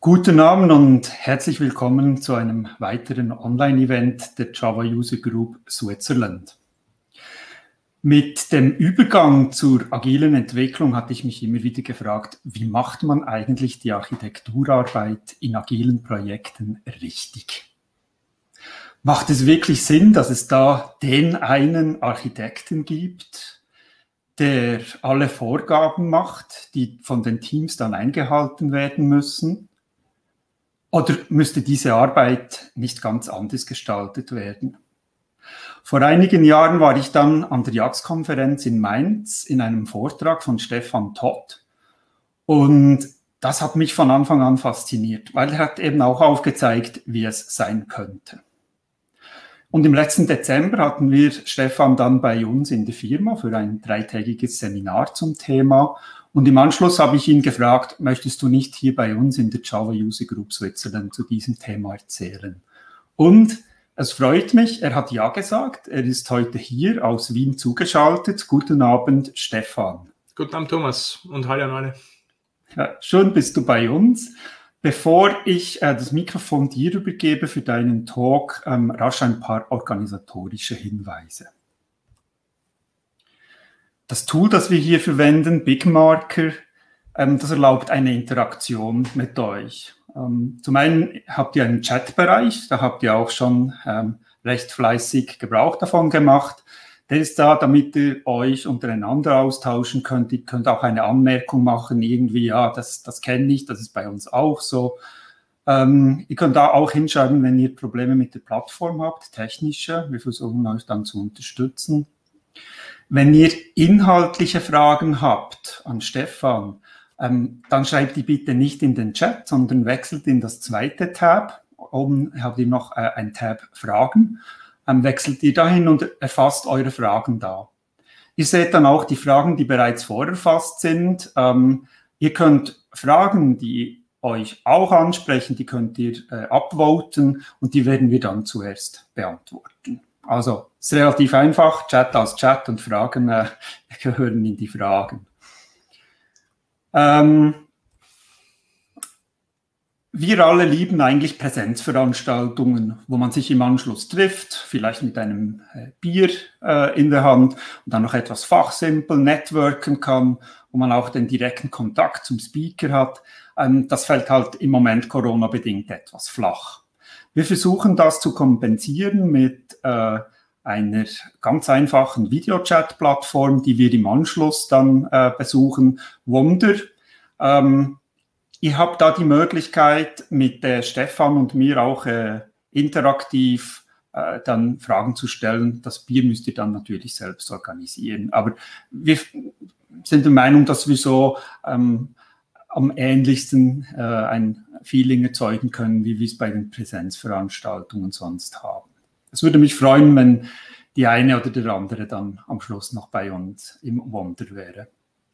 Guten Abend und herzlich willkommen zu einem weiteren Online-Event der Java User Group Switzerland. Mit dem Übergang zur agilen Entwicklung hatte ich mich immer wieder gefragt, wie macht man eigentlich die Architekturarbeit in agilen Projekten richtig? Macht es wirklich Sinn, dass es da den einen Architekten gibt, der alle Vorgaben macht, die von den Teams dann eingehalten werden müssen? Oder müsste diese Arbeit nicht ganz anders gestaltet werden? Vor einigen Jahren war ich dann an der JAX-Konferenz in Mainz in einem Vortrag von Stefan Todt und das hat mich von Anfang an fasziniert, weil er hat eben auch aufgezeigt, wie es sein könnte. Und im letzten Dezember hatten wir Stefan dann bei uns in der Firma für ein 3-tägiges Seminar zum Thema. Und im Anschluss habe ich ihn gefragt, möchtest du nicht hier bei uns in der Java User Group Switzerland zu diesem Thema erzählen? Und es freut mich, er hat ja gesagt. Er ist heute hier aus Wien zugeschaltet. Guten Abend, Stefan. Guten Abend, Thomas, und hallo an alle. Ja, schön bist du bei uns. Bevor ich das Mikrofon dir übergebe für deinen Talk, rasch ein paar organisatorische Hinweise. Das Tool, das wir hier verwenden, Bigmarker, das erlaubt eine Interaktion mit euch. Zum einen habt ihr einen Chatbereich, da habt ihr auch schon recht fleißig Gebrauch davon gemacht. Der ist da, damit ihr euch untereinander austauschen könnt. Ihr könnt auch eine Anmerkung machen, irgendwie, ja, das kenne ich, das ist bei uns auch so. Ihr könnt da auch hinschreiben, wenn ihr Probleme mit der Plattform habt, technische. Wir versuchen euch dann zu unterstützen. Wenn ihr inhaltliche Fragen habt an Stefan, dann schreibt die bitte nicht in den Chat, sondern wechselt in das zweite Tab. Oben habt ihr noch ein Tab Fragen. Wechselt ihr dahin und erfasst eure Fragen da. Ihr seht dann auch die Fragen, die bereits vorerfasst sind. Ihr könnt Fragen, die euch auch ansprechen, die könnt ihr upvoten und die werden wir dann zuerst beantworten. Also es ist relativ einfach, Chat als Chat und Fragen gehören in die Fragen. Wir alle lieben eigentlich Präsenzveranstaltungen, wo man sich im Anschluss trifft, vielleicht mit einem Bier in der Hand und dann noch etwas fachsimpel networken kann, wo man auch den direkten Kontakt zum Speaker hat. Das fällt halt im Moment Corona-bedingt etwas flach. Wir versuchen das zu kompensieren mit einer ganz einfachen Videochat-Plattform, die wir im Anschluss dann besuchen, Wonder. Ihr habt da die Möglichkeit, mit Stefan und mir auch interaktiv dann Fragen zu stellen. Das Bier müsst ihr dann natürlich selbst organisieren. Aber wir sind der Meinung, dass wir so am ähnlichsten ein Feeling erzeugen können, wie wir es bei den Präsenzveranstaltungen sonst haben. Es würde mich freuen, wenn die eine oder der andere dann am Schluss noch bei uns im Wonder wäre.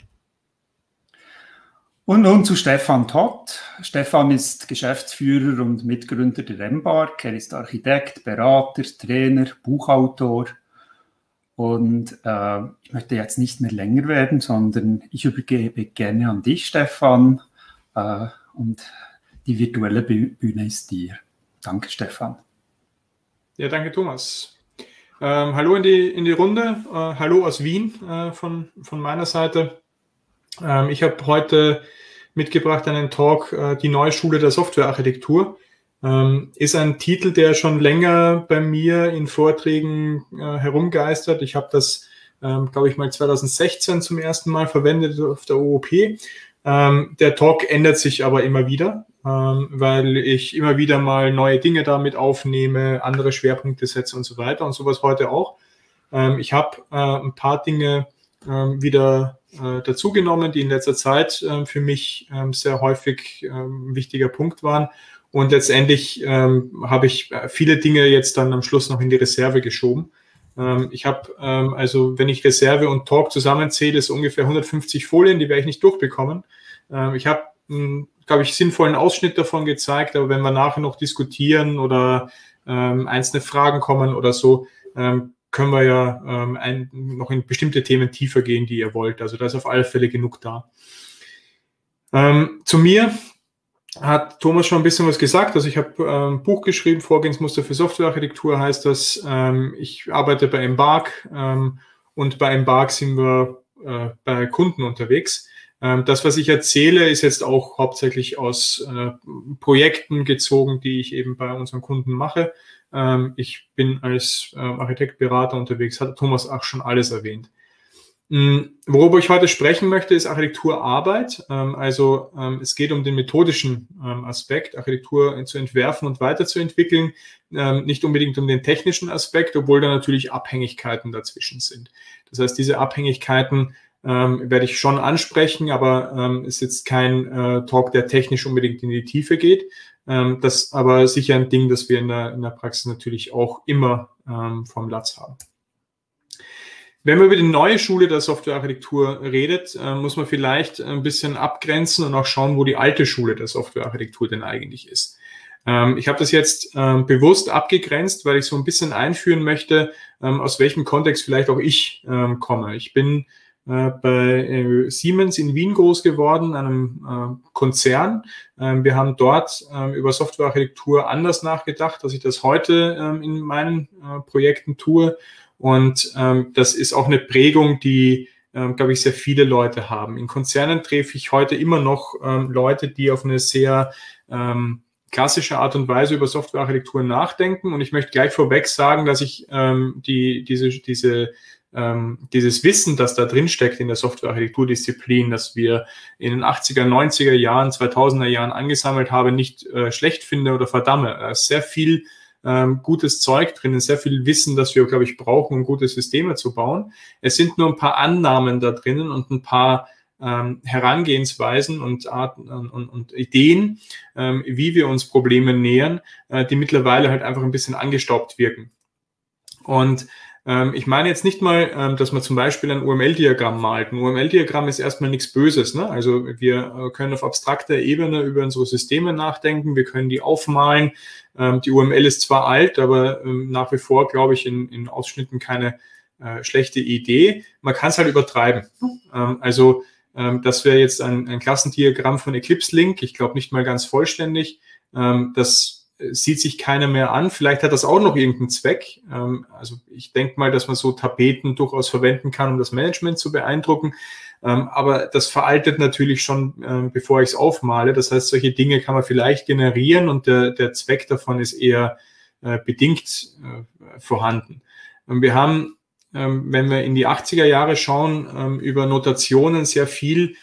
Und nun zu Stefan Todt. Stefan ist Geschäftsführer und Mitgründer der Embark. Er ist Architekt, Berater, Trainer, Buchautor. Und ich möchte jetzt nicht mehr länger werden, sondern ich übergebe gerne an dich, Stefan. Und die virtuelle Bühne ist dir. Danke, Stefan. Ja, danke, Thomas. Hallo in die Runde. Hallo aus Wien von meiner Seite. Ich habe heute mitgebracht einen Talk, die neue Schule der Softwarearchitektur. Ist ein Titel, der schon länger bei mir in Vorträgen herumgeistert. Ich habe das, glaube ich, mal 2016 zum ersten Mal verwendet auf der OOP. Der Talk ändert sich aber immer wieder, weil ich immer wieder mal neue Dinge damit aufnehme, andere Schwerpunkte setze und so weiter und sowas heute auch. Ich habe ein paar Dinge wieder dazugenommen, die in letzter Zeit für mich sehr häufig ein wichtiger Punkt waren. Und letztendlich habe ich viele Dinge jetzt dann am Schluss noch in die Reserve geschoben. Ich habe, also wenn ich Reserve und Talk zusammenzähle, ist ungefähr 150 Folien, die werde ich nicht durchbekommen. Ich habe, glaube ich, sinnvollen Ausschnitt davon gezeigt, aber wenn wir nachher noch diskutieren oder einzelne Fragen kommen oder so, können wir ja noch in bestimmte Themen tiefer gehen, die ihr wollt. Also da ist auf alle Fälle genug da. Zu mir. hat Thomas schon ein bisschen was gesagt. Also ich habe ein Buch geschrieben, Vorgehensmuster für Softwarearchitektur heißt das. Ich arbeite bei Embark und bei Embark sind wir bei Kunden unterwegs. Das, was ich erzähle, ist jetzt auch hauptsächlich aus Projekten gezogen, die ich eben bei unseren Kunden mache. Ich bin als Architektberater unterwegs, hat Thomas auch schon alles erwähnt. Worüber ich heute sprechen möchte, ist Architekturarbeit. Es geht um den methodischen Aspekt, Architektur zu entwerfen und weiterzuentwickeln, nicht unbedingt um den technischen Aspekt, obwohl da natürlich Abhängigkeiten dazwischen sind. Das heißt, diese Abhängigkeiten werde ich schon ansprechen, aber ist jetzt kein Talk, der technisch unbedingt in die Tiefe geht. Das ist aber sicher ein Ding, das wir in der Praxis natürlich auch immer vom Latz haben. Wenn man über die neue Schule der Softwarearchitektur redet, muss man vielleicht ein bisschen abgrenzen und auch schauen, wo die alte Schule der Softwarearchitektur denn eigentlich ist. Ich habe das jetzt bewusst abgegrenzt, weil ich so ein bisschen einführen möchte, aus welchem Kontext vielleicht auch ich komme. Ich bin bei Siemens in Wien groß geworden, einem Konzern. Wir haben dort über Softwarearchitektur anders nachgedacht, als ich das heute in meinen Projekten tue. Und das ist auch eine Prägung, die, glaube ich, sehr viele Leute haben. In Konzernen treffe ich heute immer noch Leute, die auf eine sehr klassische Art und Weise über Softwarearchitektur nachdenken. Und ich möchte gleich vorweg sagen, dass ich dieses Wissen, das da drin steckt in der Softwarearchitekturdisziplin, das wir in den 80er, 90er Jahren, 2000er Jahren angesammelt haben, nicht schlecht finde oder verdamme. Da ist sehr viel gutes Zeug drin, sehr viel Wissen, das wir, glaube ich, brauchen, um gute Systeme zu bauen. Es sind nur ein paar Annahmen da drinnen und ein paar Herangehensweisen und Arten und Ideen, wie wir uns Probleme nähern, die mittlerweile halt einfach ein bisschen angestaubt wirken. Und ich meine jetzt nicht mal, dass man zum Beispiel ein UML-Diagramm malt. Ein UML-Diagramm ist erstmal nichts Böses, ne? Also wir können auf abstrakter Ebene über unsere Systeme nachdenken, wir können die aufmalen. Die UML ist zwar alt, aber nach wie vor, glaube ich, in Ausschnitten keine schlechte Idee. Man kann es halt übertreiben. Das wäre jetzt ein Klassendiagramm von Eclipse Link. Ich glaube nicht mal ganz vollständig. Das sieht sich keiner mehr an. Vielleicht hat das auch noch irgendeinen Zweck. Also ich denke mal, dass man so Tapeten durchaus verwenden kann, um das Management zu beeindrucken. Aber das veraltet natürlich schon, bevor ich es aufmale. Das heißt, solche Dinge kann man vielleicht generieren und der Zweck davon ist eher bedingt vorhanden. Und wir haben, wenn wir in die 80er Jahre schauen, über Notationen sehr viel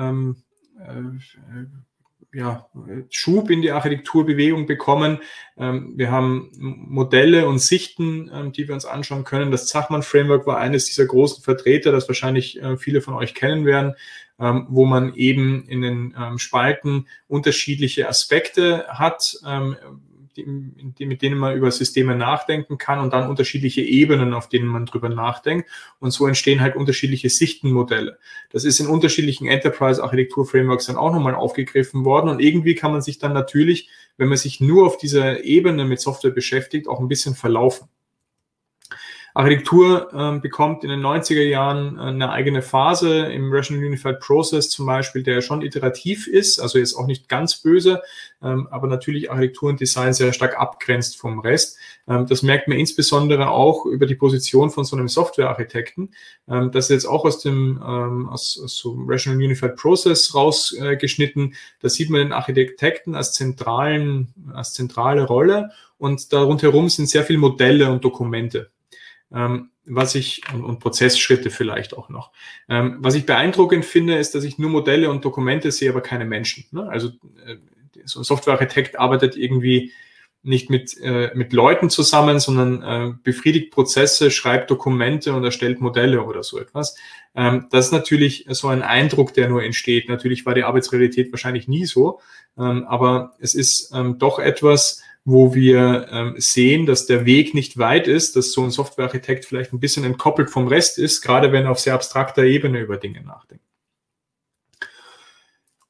Schub in die Architekturbewegung bekommen. Wir haben Modelle und Sichten, die wir uns anschauen können. Das Zachman-Framework war eines dieser großen Vertreter, das wahrscheinlich viele von euch kennen werden, wo man eben in den Spalten unterschiedliche Aspekte hat, mit denen man über Systeme nachdenken kann und dann unterschiedliche Ebenen, auf denen man drüber nachdenkt. Und so entstehen halt unterschiedliche Sichtenmodelle. Das ist in unterschiedlichen Enterprise-Architektur-Frameworks dann auch nochmal aufgegriffen worden. Und irgendwie kann man sich dann natürlich, wenn man sich nur auf dieser Ebene mit Software beschäftigt, auch ein bisschen verlaufen. Architektur bekommt in den 90er Jahren eine eigene Phase im Rational Unified Process zum Beispiel, der schon iterativ ist, also jetzt auch nicht ganz böse, aber natürlich Architektur und Design sehr stark abgrenzt vom Rest. Das merkt man insbesondere auch über die Position von so einem Softwarearchitekten. Das ist jetzt auch aus so Rational Unified Process rausgeschnitten. Da sieht man den Architekten als zentrale Rolle und darum herum sind sehr viele Modelle und Dokumente. Und Prozessschritte vielleicht auch noch. Was ich beeindruckend finde, ist, dass ich nur Modelle und Dokumente sehe, aber keine Menschen. Ne? Also so ein Softwarearchitekt arbeitet irgendwie nicht mit Leuten zusammen, sondern befriedigt Prozesse, schreibt Dokumente und erstellt Modelle oder so etwas. Das ist natürlich so ein Eindruck, der nur entsteht. Natürlich war die Arbeitsrealität wahrscheinlich nie so, aber es ist doch etwas, wo wir sehen, dass der Weg nicht weit ist, dass so ein Softwarearchitekt vielleicht ein bisschen entkoppelt vom Rest ist, gerade wenn er auf sehr abstrakter Ebene über Dinge nachdenkt.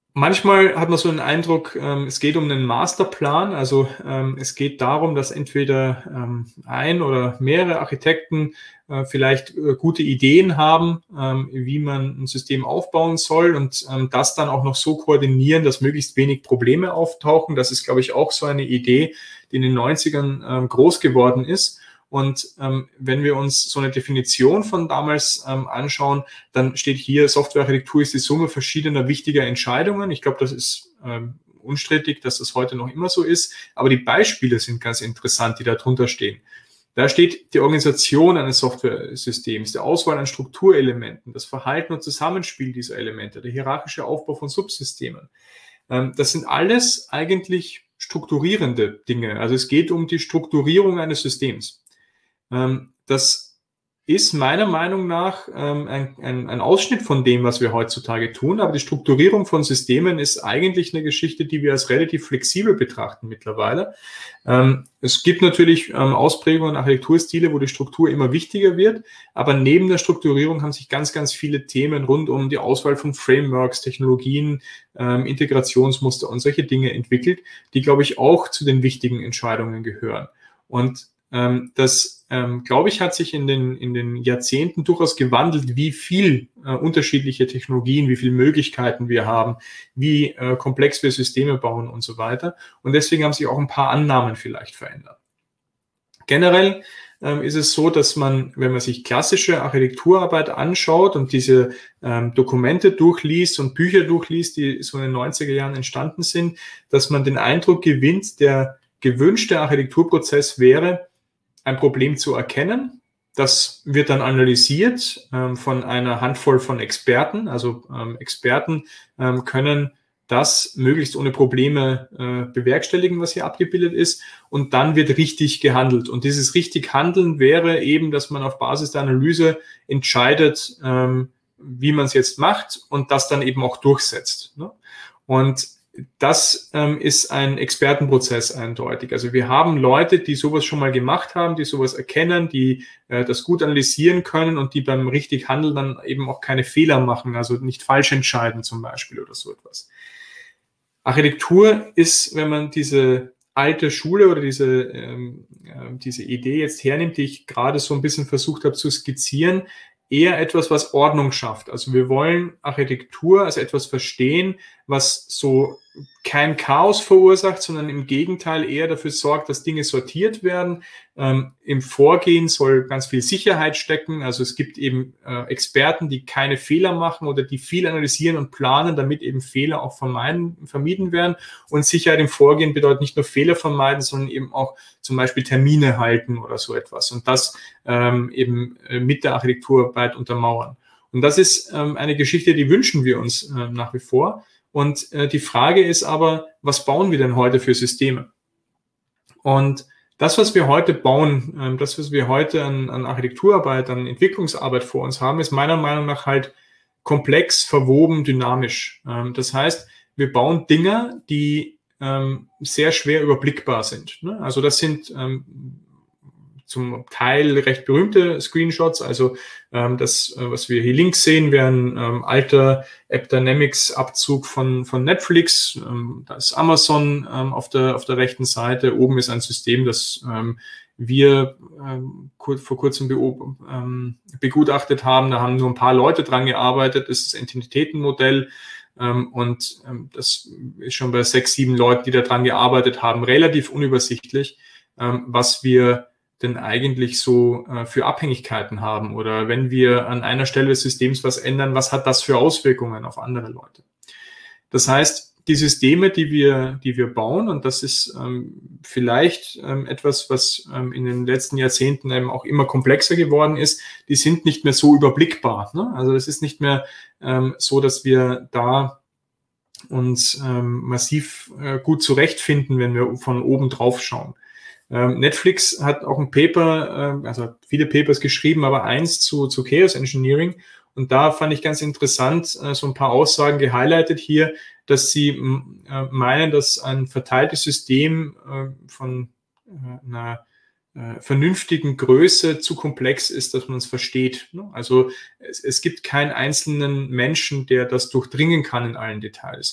Manchmal hat man so den Eindruck, es geht um einen Masterplan, also es geht darum, dass entweder ein oder mehrere Architekten vielleicht gute Ideen haben, wie man ein System aufbauen soll und das dann auch noch so koordinieren, dass möglichst wenig Probleme auftauchen. Das ist, glaube ich, auch so eine Idee, die in den 90ern groß geworden ist. Und wenn wir uns so eine Definition von damals anschauen, dann steht hier, Softwarearchitektur ist die Summe verschiedener wichtiger Entscheidungen. Ich glaube, das ist unstrittig, dass das heute noch immer so ist. Aber die Beispiele sind ganz interessant, die da drunter stehen. Da steht die Organisation eines Softwaresystems, der Auswahl an Strukturelementen, das Verhalten und Zusammenspiel dieser Elemente, der hierarchische Aufbau von Subsystemen. Das sind alles eigentlich strukturierende Dinge. Also es geht um die Strukturierung eines Systems. Das ist meiner Meinung nach ein Ausschnitt von dem, was wir heutzutage tun. Aber die Strukturierung von Systemen ist eigentlich eine Geschichte, die wir als relativ flexibel betrachten mittlerweile. Es gibt natürlich Ausprägungen, Architekturstile, wo die Struktur immer wichtiger wird. Aber neben der Strukturierung haben sich ganz, ganz viele Themen rund um die Auswahl von Frameworks, Technologien, Integrationsmuster und solche Dinge entwickelt, die, glaube ich, auch zu den wichtigen Entscheidungen gehören. Und das, glaube ich, hat sich in den Jahrzehnten durchaus gewandelt, wie viel unterschiedliche Technologien, wie viele Möglichkeiten wir haben, wie komplex wir Systeme bauen und so weiter. Und deswegen haben sich auch ein paar Annahmen vielleicht verändert. Generell ist es so, dass man, wenn man sich klassische Architekturarbeit anschaut und diese Dokumente durchliest und Bücher durchliest, die so in den 90er Jahren entstanden sind, dass man den Eindruck gewinnt, der gewünschte Architekturprozess wäre, ein Problem zu erkennen. Das wird dann analysiert von einer Handvoll von Experten. Also Experten können das möglichst ohne Probleme bewerkstelligen, was hier abgebildet ist. Und dann wird richtig gehandelt. Und dieses richtig Handeln wäre eben, dass man auf Basis der Analyse entscheidet, wie man es jetzt macht und das dann eben auch durchsetzt. Ne? Und das ist ein Expertenprozess eindeutig. Also wir haben Leute, die sowas schon mal gemacht haben, die sowas erkennen, die das gut analysieren können und die beim richtig Handeln dann eben auch keine Fehler machen, also nicht falsch entscheiden zum Beispiel oder so etwas. Architektur ist, wenn man diese alte Schule oder diese Idee jetzt hernimmt, die ich gerade so ein bisschen versucht habe zu skizzieren, eher etwas, was Ordnung schafft. Also wir wollen Architektur als etwas verstehen, was so kein Chaos verursacht, sondern im Gegenteil eher dafür sorgt, dass Dinge sortiert werden. Im Vorgehen soll ganz viel Sicherheit stecken. Also es gibt eben Experten, die keine Fehler machen oder die viel analysieren und planen, damit eben Fehler auch vermieden werden. Und Sicherheit im Vorgehen bedeutet nicht nur Fehler vermeiden, sondern eben auch zum Beispiel Termine halten oder so etwas. Und das eben mit der Architekturarbeit untermauern. Und das ist eine Geschichte, die wünschen wir uns nach wie vor. Und die Frage ist aber, was bauen wir denn heute für Systeme? Und das, was wir heute bauen, das, was wir heute an Architekturarbeit, an Entwicklungsarbeit vor uns haben, ist meiner Meinung nach halt komplex, verwoben, dynamisch. Das heißt, wir bauen Dinge, die sehr schwer überblickbar sind. Ne? Also das sind zum Teil recht berühmte Screenshots, also das, was wir hier links sehen, wäre ein alter AppDynamics-Abzug von Netflix. Da ist Amazon auf der rechten Seite. Oben ist ein System, das wir vor kurzem begutachtet haben. Da haben nur ein paar Leute dran gearbeitet. Das ist das Entitätenmodell. Und das ist schon bei 6, 7 Leuten, die da dran gearbeitet haben, relativ unübersichtlich, was wir denn eigentlich so für Abhängigkeiten haben oder wenn wir an einer Stelle des Systems was ändern, was hat das für Auswirkungen auf andere Leute? Das heißt, die Systeme, die wir bauen, und das ist vielleicht etwas, was in den letzten Jahrzehnten eben auch immer komplexer geworden ist, die sind nicht mehr so überblickbar. Ne? Also es ist nicht mehr so, dass wir da uns massiv gut zurechtfinden, wenn wir von oben drauf schauen. Netflix hat auch ein Paper, also viele Papers geschrieben, aber eins zu Chaos Engineering. Und da fand ich ganz interessant, so ein paar Aussagen gehighlightet hier, dass sie meinen, dass ein verteiltes System von einer vernünftigen Größe zu komplex ist, dass man es versteht. Also es gibt keinen einzelnen Menschen, der das durchdringen kann in allen Details.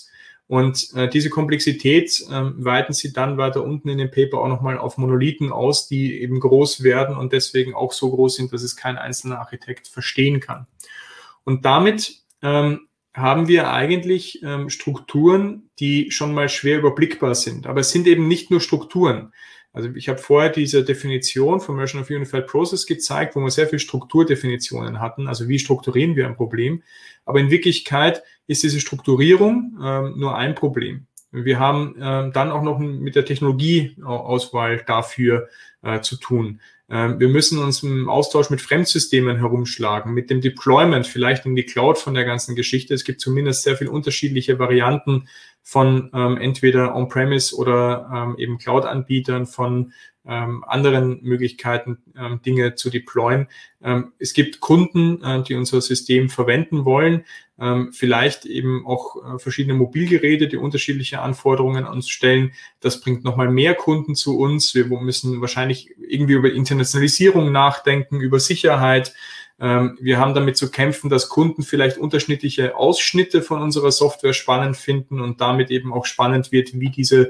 Und diese Komplexität weiten sie dann weiter unten in dem Paper auch nochmal auf Monolithen aus, die eben groß werden und deswegen auch so groß sind, dass es kein einzelner Architekt verstehen kann. Und damit haben wir eigentlich Strukturen, die schon mal schwer überblickbar sind. Aber es sind eben nicht nur Strukturen. Also ich habe vorher diese Definition von Version of Unified Process gezeigt, wo wir sehr viele Strukturdefinitionen hatten. Also wie strukturieren wir ein Problem? Aber in Wirklichkeit ist diese Strukturierung nur ein Problem. Wir haben dann auch noch mit der Technologieauswahl dafür zu tun. Wir müssen uns im Austausch mit Fremdsystemen herumschlagen, mit dem Deployment vielleicht in die Cloud von der ganzen Geschichte. Es gibt zumindest sehr viele unterschiedliche Varianten von entweder On-Premise oder eben Cloud-Anbietern, von anderen Möglichkeiten, Dinge zu deployen. Es gibt Kunden, die unser System verwenden wollen, vielleicht eben auch verschiedene Mobilgeräte, die unterschiedliche Anforderungen an uns stellen. Das bringt nochmal mehr Kunden zu uns. Wir müssen wahrscheinlich irgendwie über Internationalisierung nachdenken, über Sicherheit. Wir haben damit zu kämpfen, dass Kunden vielleicht unterschiedliche Ausschnitte von unserer Software spannend finden und damit eben auch spannend wird, wie diese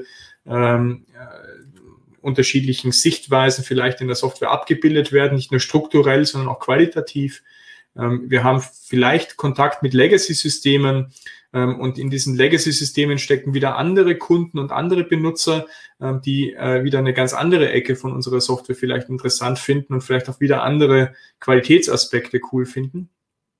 unterschiedlichen Sichtweisen vielleicht in der Software abgebildet werden, nicht nur strukturell, sondern auch qualitativ. Wir haben vielleicht Kontakt mit Legacy-Systemen und in diesen Legacy-Systemen stecken wieder andere Kunden und andere Benutzer, die wieder eine ganz andere Ecke von unserer Software vielleicht interessant finden und vielleicht auch wieder andere Qualitätsaspekte cool finden.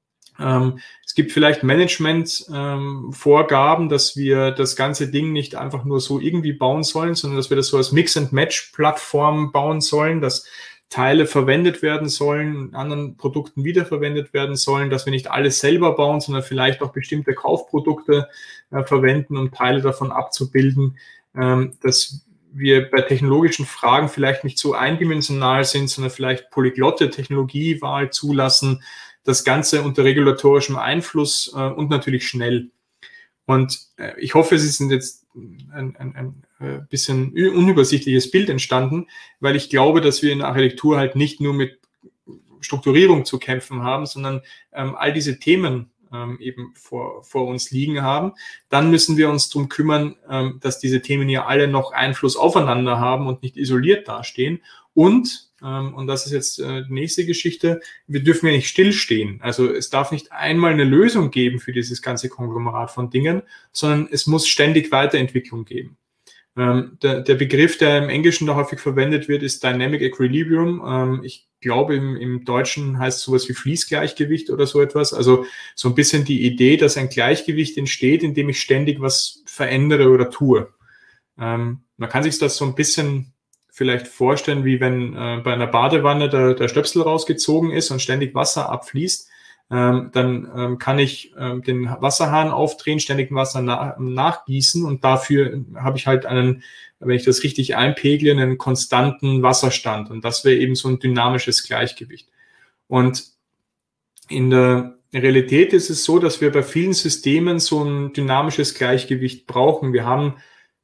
Es gibt vielleicht Management-Vorgaben, dass wir das ganze Ding nicht einfach nur so irgendwie bauen sollen, sondern dass wir das so als Mix-and-Match-Plattform bauen sollen, dass Teile verwendet werden sollen, in anderen Produkten wiederverwendet werden sollen, dass wir nicht alles selber bauen, sondern vielleicht auch bestimmte Kaufprodukte verwenden, um Teile davon abzubilden, dass wir bei technologischen Fragen vielleicht nicht so eindimensional sind, sondern vielleicht polyglotte Technologiewahl zulassen, das Ganze unter regulatorischem Einfluss und natürlich schnell. Und ich hoffe, es ist jetzt ein bisschen unübersichtliches Bild entstanden, weil ich glaube, dass wir in der Architektur halt nicht nur mit Strukturierung zu kämpfen haben, sondern all diese Themen eben vor uns liegen haben. Dann müssen wir uns darum kümmern, dass diese Themen ja alle noch Einfluss aufeinander haben und nicht isoliert dastehen. Und das ist jetzt die nächste Geschichte, wir dürfen ja nicht stillstehen. Also es darf nicht einmal eine Lösung geben für dieses ganze Konglomerat von Dingen, sondern es muss ständig Weiterentwicklung geben. Der Begriff, der im Englischen da häufig verwendet wird, ist Dynamic Equilibrium. Ich glaube, im Deutschen heißt es sowas wie Fließgleichgewicht oder so etwas. Also so ein bisschen die Idee, dass ein Gleichgewicht entsteht, indem ich ständig was verändere oder tue. Man kann sich das so ein bisschen vielleicht vorstellen, wie wenn bei einer Badewanne der Stöpsel rausgezogen ist und ständig Wasser abfließt. Dann kann ich den Wasserhahn aufdrehen, ständig Wasser nachgießen und dafür habe ich halt einen, wenn ich das richtig einpegle, einen konstanten Wasserstand und das wäre eben so ein dynamisches Gleichgewicht. Und in der Realität ist es so, dass wir bei vielen Systemen so ein dynamisches Gleichgewicht brauchen. Wir haben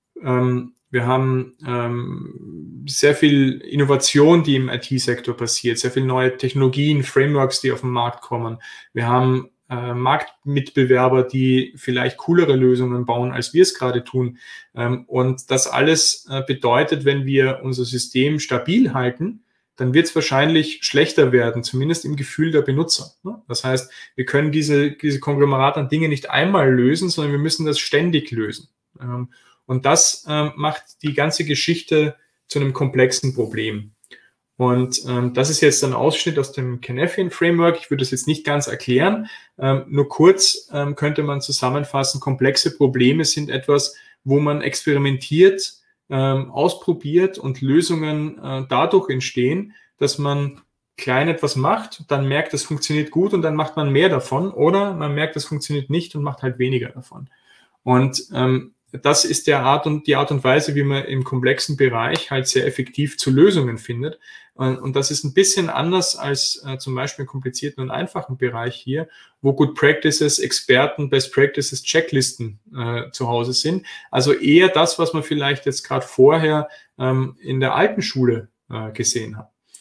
sehr viel Innovation, die im IT-Sektor passiert, sehr viele neue Technologien, Frameworks, die auf den Markt kommen. Wir haben Marktmitbewerber, die vielleicht coolere Lösungen bauen, als wir es gerade tun. Und das alles bedeutet, wenn wir unser System stabil halten, dann wird es wahrscheinlich schlechter werden, zumindest im Gefühl der Benutzer. Das heißt, wir können diese Konglomerat an Dingen nicht einmal lösen, sondern wir müssen das ständig lösen. Und das macht die ganze Geschichte zu einem komplexen Problem. Und das ist jetzt ein Ausschnitt aus dem Canafian Framework. Ich würde das jetzt nicht ganz erklären. Nur kurz könnte man zusammenfassen, komplexe Probleme sind etwas, wo man experimentiert, ausprobiert und Lösungen dadurch entstehen, dass man klein etwas macht, dann merkt, das funktioniert gut und dann macht man mehr davon. Oder man merkt, das funktioniert nicht und macht halt weniger davon. Und das ist die Art und Weise, wie man im komplexen Bereich halt sehr effektiv zu Lösungen findet. Und das ist ein bisschen anders als zum Beispiel im komplizierten und einfachen Bereich hier, wo Good Practices, Experten, Best Practices, Checklisten zu Hause sind. Also eher das, was man vielleicht jetzt gerade vorher in der alten Schule gesehen hat.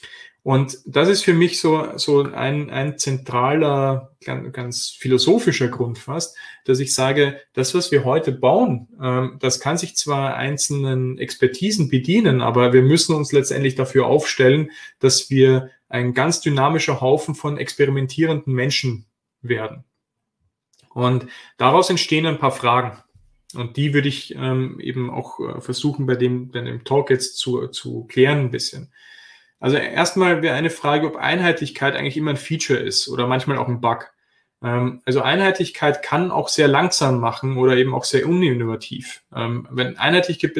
Und das ist für mich so ein zentraler, ganz philosophischer Grund fast, dass ich sage, das, was wir heute bauen, das kann sich zwar einzelnen Expertisen bedienen, aber wir müssen uns letztendlich dafür aufstellen, dass wir ein ganz dynamischer Haufen von experimentierenden Menschen werden. Und daraus entstehen ein paar Fragen. Und die würde ich eben auch versuchen, bei dem Talk jetzt zu klären ein bisschen. Also erstmal wäre eine Frage, ob Einheitlichkeit eigentlich immer ein Feature ist oder manchmal auch ein Bug. Also Einheitlichkeit kann auch sehr langsam machen oder eben auch sehr uninnovativ. Wenn Einheitlichkeit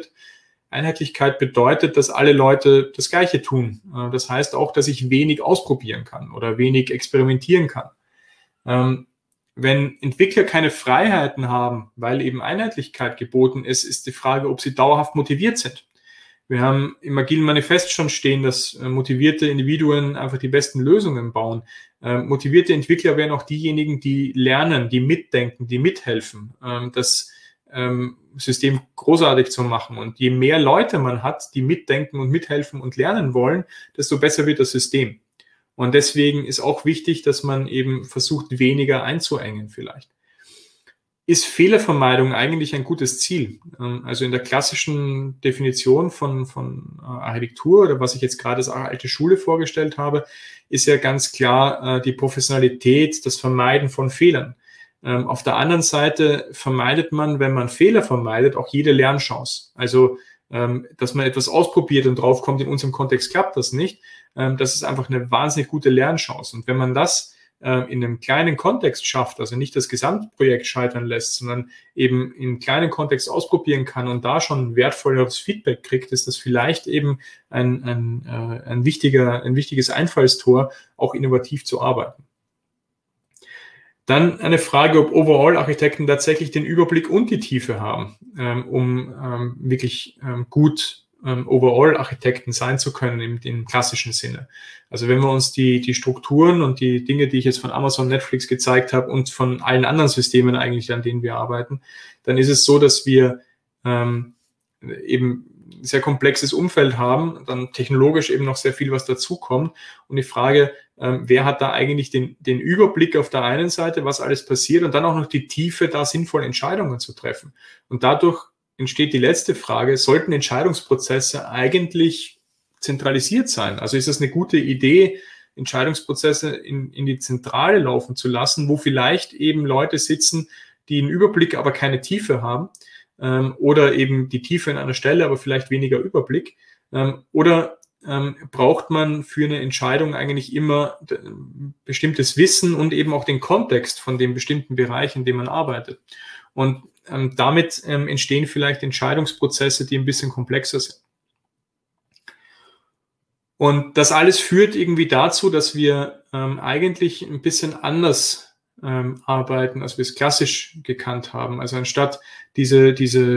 bedeutet, dass alle Leute das Gleiche tun. Das heißt auch, dass ich wenig ausprobieren kann oder wenig experimentieren kann. Wenn Entwickler keine Freiheiten haben, weil eben Einheitlichkeit geboten ist, ist die Frage, ob sie dauerhaft motiviert sind. Wir haben im Agilen Manifest schon stehen, dass motivierte Individuen einfach die besten Lösungen bauen. Motivierte Entwickler wären auch diejenigen, die lernen, die mitdenken, die mithelfen, das System großartig zu machen. Und je mehr Leute man hat, die mitdenken und mithelfen und lernen wollen, desto besser wird das System. Und deswegen ist auch wichtig, dass man eben versucht, weniger einzuengen vielleicht. Ist Fehlervermeidung eigentlich ein gutes Ziel? Also in der klassischen Definition von Architektur oder was ich jetzt gerade als alte Schule vorgestellt habe, ist ja ganz klar die Professionalität, das Vermeiden von Fehlern. Auf der anderen Seite vermeidet man, wenn man Fehler vermeidet, auch jede Lernchance. Also, dass man etwas ausprobiert und draufkommt, in unserem Kontext klappt das nicht. Das ist einfach eine wahnsinnig gute Lernchance. Und wenn man das in einem kleinen Kontext schafft, also nicht das Gesamtprojekt scheitern lässt, sondern eben in einem kleinen Kontext ausprobieren kann und da schon wertvolleres Feedback kriegt, ist das vielleicht eben ein wichtiges Einfallstor, auch innovativ zu arbeiten. Dann eine Frage, ob Overall-Architekten tatsächlich den Überblick und die Tiefe haben, um wirklich gut Overall-Architekten sein zu können im klassischen Sinne. Also wenn wir uns die Strukturen und die Dinge, die ich jetzt von Amazon, Netflix gezeigt habe und von allen anderen Systemen eigentlich, an denen wir arbeiten, dann ist es so, dass wir eben ein sehr komplexes Umfeld haben, dann technologisch eben noch sehr viel, was dazukommt. Und die Frage, wer hat da eigentlich den Überblick auf der einen Seite, was alles passiert und dann auch noch die Tiefe, da sinnvolle Entscheidungen zu treffen. Und dadurch entsteht die letzte Frage, sollten Entscheidungsprozesse eigentlich zentralisiert sein? Also ist es eine gute Idee, Entscheidungsprozesse in die Zentrale laufen zu lassen, wo vielleicht eben Leute sitzen, die einen Überblick, aber keine Tiefe haben, oder eben die Tiefe in einer Stelle, aber vielleicht weniger Überblick, oder braucht man für eine Entscheidung eigentlich immer bestimmtes Wissen und eben auch den Kontext von dem bestimmten Bereich, in dem man arbeitet. Und damit entstehen vielleicht Entscheidungsprozesse, die ein bisschen komplexer sind. Und das alles führt irgendwie dazu, dass wir eigentlich ein bisschen anders arbeiten, als wir es klassisch gekannt haben. Also anstatt diese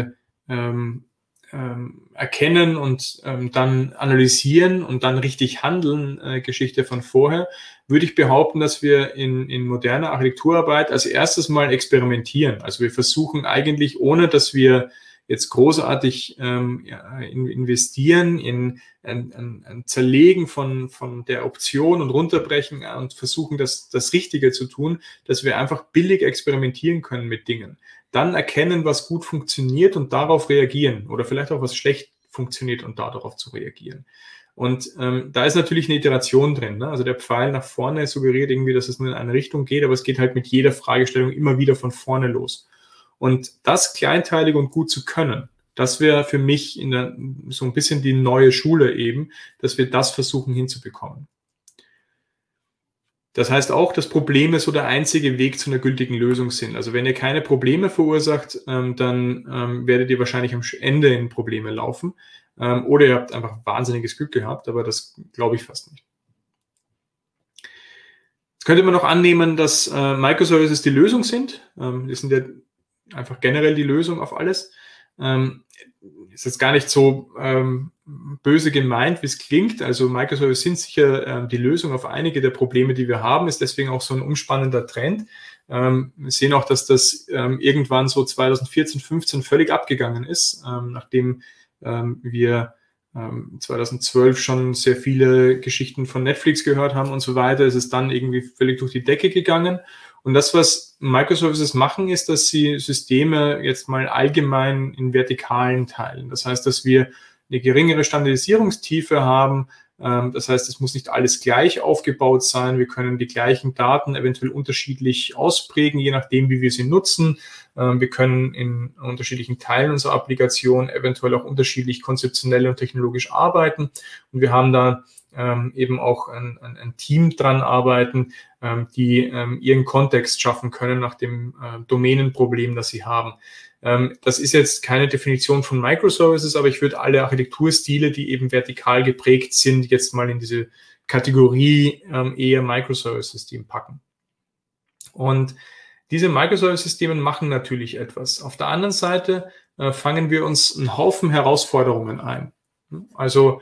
erkennen und dann analysieren und dann richtig handeln Geschichte von vorher, würde ich behaupten, dass wir in moderner Architekturarbeit als erstes mal experimentieren. Also wir versuchen eigentlich, ohne dass wir jetzt großartig investieren in ein Zerlegen von der Option und runterbrechen und versuchen, das Richtige zu tun, dass wir einfach billig experimentieren können mit Dingen. Dann erkennen, was gut funktioniert und darauf reagieren oder vielleicht auch was schlecht funktioniert und darauf zu reagieren. Und da ist natürlich eine Iteration drin. Ne? Also der Pfeil nach vorne suggeriert irgendwie, dass es nur in eine Richtung geht, aber es geht halt mit jeder Fragestellung immer wieder von vorne los. Und das kleinteilig und gut zu können, das wäre für mich so ein bisschen die neue Schule eben, dass wir das versuchen hinzubekommen. Das heißt auch, dass Probleme so der einzige Weg zu einer gültigen Lösung sind. Also wenn ihr keine Probleme verursacht, dann werdet ihr wahrscheinlich am Ende in Probleme laufen. Oder ihr habt einfach wahnsinniges Glück gehabt, aber das glaube ich fast nicht. Jetzt könnte man noch annehmen, dass Microservices die Lösung sind. Die sind ja einfach generell die Lösung auf alles. Ist jetzt gar nicht so böse gemeint, wie es klingt. Also Microservices sind sicher die Lösung auf einige der Probleme, die wir haben, ist deswegen auch so ein umspannender Trend. Wir sehen auch, dass das irgendwann so 2014, 15 völlig abgegangen ist, nachdem wir 2012 schon sehr viele Geschichten von Netflix gehört haben und so weiter, ist es dann irgendwie völlig durch die Decke gegangen. Und das, was Microservices machen, ist, dass sie Systeme jetzt mal allgemein in Vertikalen teilen. Das heißt, dass wir eine geringere Standardisierungstiefe haben. Das heißt, es muss nicht alles gleich aufgebaut sein. Wir können die gleichen Daten eventuell unterschiedlich ausprägen, je nachdem, wie wir sie nutzen. Wir können in unterschiedlichen Teilen unserer Applikation eventuell auch unterschiedlich konzeptionell und technologisch arbeiten. Und wir haben da eben auch ein Team dran arbeiten, die ihren Kontext schaffen können nach dem Domänenproblem, das sie haben. Das ist jetzt keine Definition von Microservices, aber ich würde alle Architekturstile, die eben vertikal geprägt sind, jetzt mal in diese Kategorie eher Microservice-System packen. Und diese Microservice-Systeme machen natürlich etwas. Auf der anderen Seite fangen wir uns einen Haufen Herausforderungen ein. Also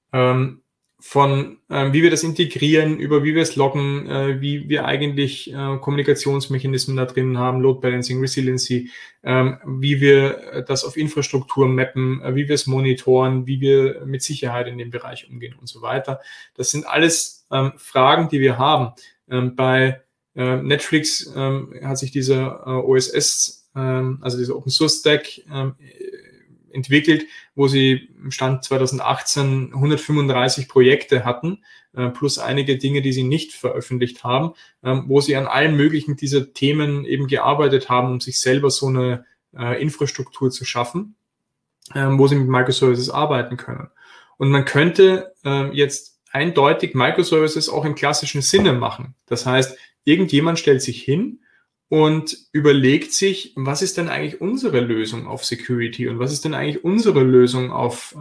von wie wir das integrieren, über wie wir es loggen, wie wir eigentlich Kommunikationsmechanismen da drin haben, Load Balancing, Resiliency, wie wir das auf Infrastruktur mappen, wie wir es monitoren, wie wir mit Sicherheit in dem Bereich umgehen und so weiter. Das sind alles Fragen, die wir haben. Bei Netflix hat sich dieser OSS, also dieser Open Source Stack, entwickelt, wo sie im Stand 2018 135 Projekte hatten, plus einige Dinge, die sie nicht veröffentlicht haben, wo sie an allen möglichen dieser Themen eben gearbeitet haben, um sich selber so eine Infrastruktur zu schaffen, wo sie mit Microservices arbeiten können. Und man könnte jetzt eindeutig Microservices auch im klassischen Sinne machen. Das heißt, irgendjemand stellt sich hin und überlegt sich, was ist denn eigentlich unsere Lösung auf Security und was ist denn eigentlich unsere Lösung auf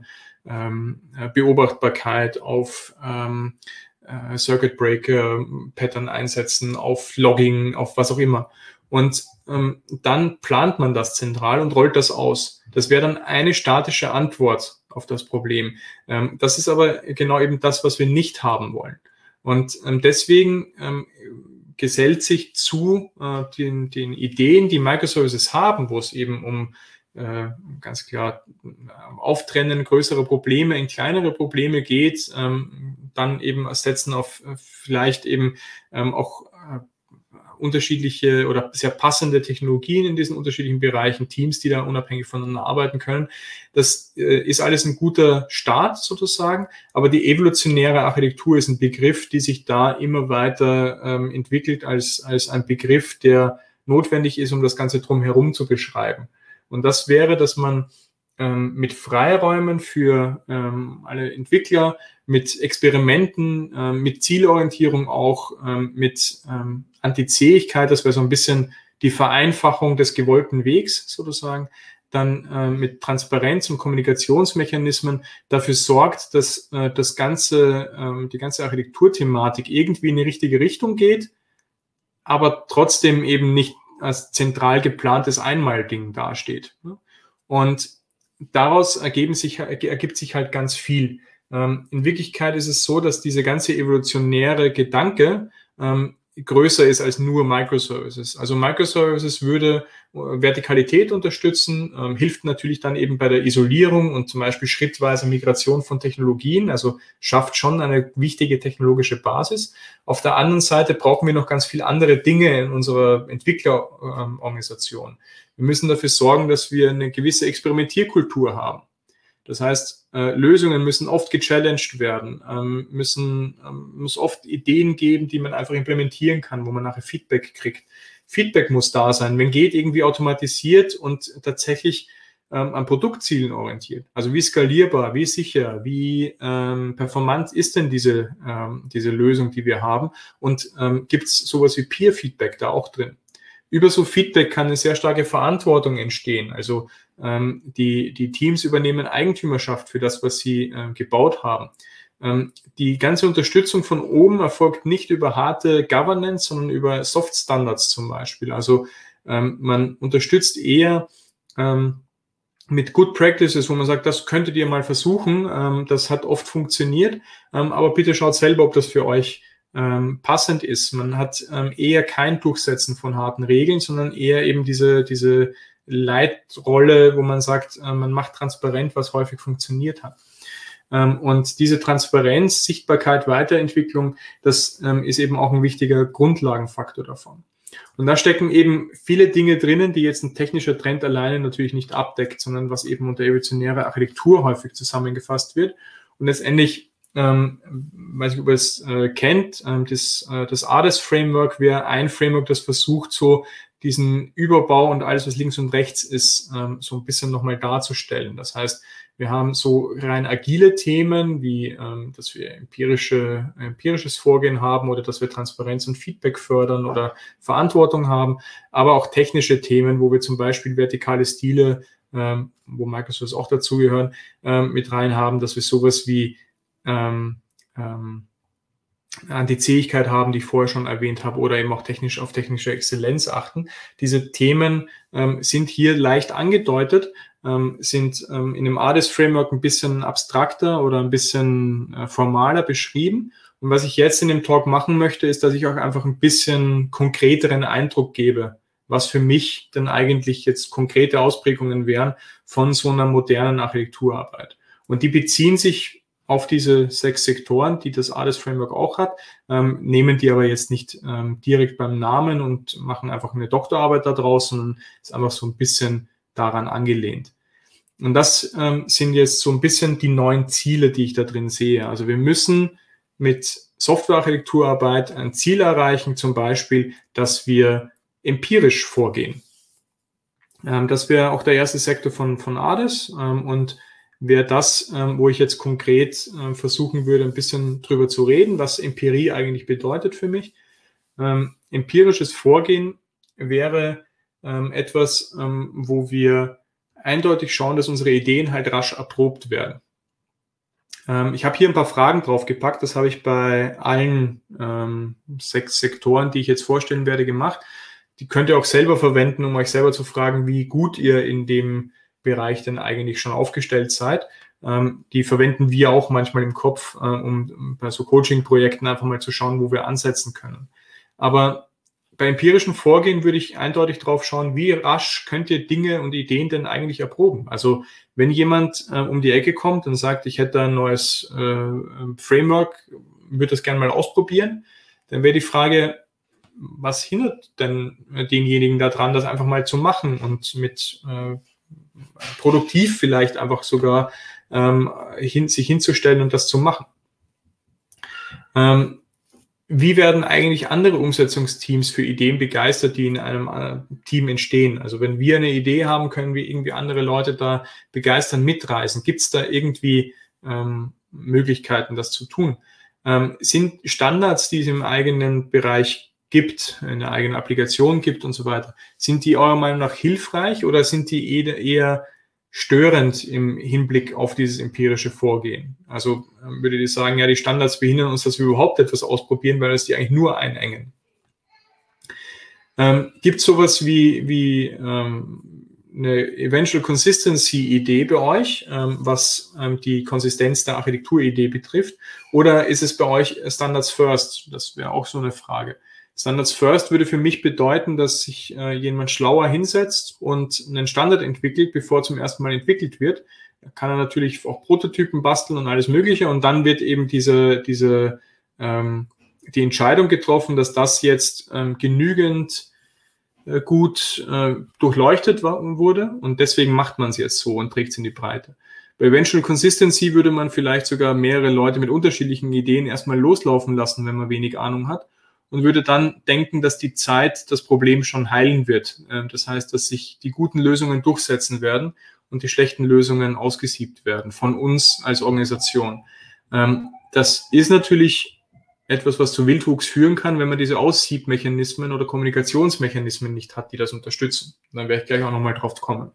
Beobachtbarkeit, auf Circuit Breaker, Pattern einsetzen, auf Logging, auf was auch immer. Und dann plant man das zentral und rollt das aus. Das wäre dann eine statische Antwort auf das Problem. Das ist aber genau eben das, was wir nicht haben wollen. Und deswegen gesellt sich zu den Ideen, die Microservices haben, wo es eben um ganz klar Auftrennen größerer Probleme in kleinere Probleme geht, dann eben setzen auf vielleicht eben auch unterschiedliche oder sehr passende Technologien in diesen unterschiedlichen Bereichen, Teams, die da unabhängig voneinander arbeiten können. Das ist alles ein guter Start sozusagen, aber die evolutionäre Architektur ist ein Begriff, die sich da immer weiter entwickelt als ein Begriff, der notwendig ist, um das Ganze drumherum zu beschreiben. Und das wäre, dass man mit Freiräumen für alle Entwickler, mit Experimenten, mit Zielorientierung auch, mit Antizähigkeit, das wäre so ein bisschen die Vereinfachung des gewollten Wegs sozusagen, dann mit Transparenz und Kommunikationsmechanismen dafür sorgt, dass die ganze Architekturthematik irgendwie in die richtige Richtung geht, aber trotzdem eben nicht als zentral geplantes Einmalding dasteht. Und daraus ergibt sich halt ganz viel. In Wirklichkeit ist es so, dass diese ganze evolutionäre Gedanke größer ist als nur Microservices. Also Microservices würde Vertikalität unterstützen, hilft natürlich dann eben bei der Isolierung und zum Beispiel schrittweise Migration von Technologien, also schafft schon eine wichtige technologische Basis. Auf der anderen Seite brauchen wir noch ganz viele andere Dinge in unserer Entwicklerorganisation. Wir müssen dafür sorgen, dass wir eine gewisse Experimentierkultur haben. Das heißt, Lösungen müssen oft gechallenged werden, muss oft Ideen geben, die man einfach implementieren kann, wo man nachher Feedback kriegt. Feedback muss da sein, wenn geht, irgendwie automatisiert und tatsächlich an Produktzielen orientiert. Also wie skalierbar, wie sicher, wie performant ist denn diese Lösung, die wir haben? Und gibt es sowas wie Peer-Feedback da auch drin? Über so Feedback kann eine sehr starke Verantwortung entstehen. Also die Teams übernehmen Eigentümerschaft für das, was sie gebaut haben. Die ganze Unterstützung von oben erfolgt nicht über harte Governance, sondern über Soft Standards zum Beispiel. Also man unterstützt eher mit Good Practices, wo man sagt, das könntet ihr mal versuchen. Das hat oft funktioniert, aber bitte schaut selber, ob das für euch passend ist. Man hat eher kein Durchsetzen von harten Regeln, sondern eher eben diese Leitrolle, wo man sagt, man macht transparent, was häufig funktioniert hat. Und diese Transparenz, Sichtbarkeit, Weiterentwicklung, das ist eben auch ein wichtiger Grundlagenfaktor davon. Und da stecken eben viele Dinge drinnen, die jetzt ein technischer Trend alleine natürlich nicht abdeckt, sondern was eben unter evolutionärer Architektur häufig zusammengefasst wird. Und letztendlich, weiß nicht, ob ihr es kennt, das ADES-Framework wäre ein Framework, das versucht, so diesen Überbau und alles, was links und rechts ist, so ein bisschen nochmal darzustellen. Das heißt, wir haben so rein agile Themen, wie dass wir empirisches Vorgehen haben oder dass wir Transparenz und Feedback fördern oder Verantwortung haben, aber auch technische Themen, wo wir zum Beispiel vertikale Stile, wo Microsoft auch dazugehören, mit rein haben, dass wir sowas wie Anti-Zähigkeit haben, die ich vorher schon erwähnt habe, oder eben auch auf technische Exzellenz achten. Diese Themen sind hier leicht angedeutet, sind in dem ADES-Framework ein bisschen abstrakter oder ein bisschen formaler beschrieben. Und was ich jetzt in dem Talk machen möchte, ist, dass ich auch einfach ein bisschen konkreteren Eindruck gebe, was für mich dann eigentlich jetzt konkrete Ausprägungen wären von so einer modernen Architekturarbeit. Und die beziehen sich auf diese 6 Sektoren, die das ADES-Framework auch hat, nehmen die aber jetzt nicht direkt beim Namen und machen einfach eine Doktorarbeit da draus, sondern ist einfach so ein bisschen daran angelehnt. Und das sind jetzt so ein bisschen die neuen Ziele, die ich da drin sehe. Also wir müssen mit Softwarearchitekturarbeit ein Ziel erreichen, zum Beispiel, dass wir empirisch vorgehen. Das wäre auch der erste Sektor von ADES und wäre das, wo ich jetzt konkret versuchen würde, ein bisschen drüber zu reden, was Empirie eigentlich bedeutet für mich. Empirisches Vorgehen wäre etwas, wo wir eindeutig schauen, dass unsere Ideen halt rasch erprobt werden. Ich habe hier ein paar Fragen draufgepackt, das habe ich bei allen 6 Sektoren, die ich jetzt vorstellen werde, gemacht. Die könnt ihr auch selber verwenden, um euch selber zu fragen, wie gut ihr in dem Bereich denn eigentlich schon aufgestellt seid. Die verwenden wir auch manchmal im Kopf, um bei so Coaching-Projekten einfach mal zu schauen, wo wir ansetzen können. Aber bei empirischem Vorgehen würde ich eindeutig drauf schauen, wie rasch könnt ihr Dinge und Ideen denn eigentlich erproben. Also wenn jemand um die Ecke kommt und sagt, ich hätte ein neues Framework, würde das gerne mal ausprobieren, dann wäre die Frage, was hindert denn denjenigen daran, das einfach mal zu machen und mit produktiv vielleicht einfach sogar sich hinzustellen und das zu machen. Wie werden eigentlich andere Umsetzungsteams für Ideen begeistert, die in einem Team entstehen? Also wenn wir eine Idee haben, können wir irgendwie andere Leute da begeistern, mitreißen. Gibt es da irgendwie Möglichkeiten, das zu tun? Sind Standards, die es im eigenen Bereich gibt, in der eigenen Applikation gibt und so weiter, sind die eurer Meinung nach hilfreich oder sind die eher störend im Hinblick auf dieses empirische Vorgehen? Also würdet ihr sagen, ja, die Standards behindern uns, dass wir überhaupt etwas ausprobieren, weil es die eigentlich nur einengen. Gibt es sowas wie eine Eventual Consistency Idee bei euch, was die Konsistenz der Architekturidee betrifft? Oder ist es bei euch Standards First? Das wäre auch so eine Frage. Standards First würde für mich bedeuten, dass sich jemand schlauer hinsetzt und einen Standard entwickelt, bevor zum ersten Mal entwickelt wird. Da kann er natürlich auch Prototypen basteln und alles Mögliche. Und dann wird eben die Entscheidung getroffen, dass das jetzt genügend gut durchleuchtet wurde. Und deswegen macht man es jetzt so und trägt es in die Breite. Bei Eventual Consistency würde man vielleicht sogar mehrere Leute mit unterschiedlichen Ideen erstmal loslaufen lassen, wenn man wenig Ahnung hat. Und würde dann denken, dass die Zeit das Problem schon heilen wird. Das heißt, dass sich die guten Lösungen durchsetzen werden und die schlechten Lösungen ausgesiebt werden von uns als Organisation. Das ist natürlich etwas, was zu Wildwuchs führen kann, wenn man diese Aussiebmechanismen oder Kommunikationsmechanismen nicht hat, die das unterstützen. Dann werde ich gleich auch nochmal drauf kommen.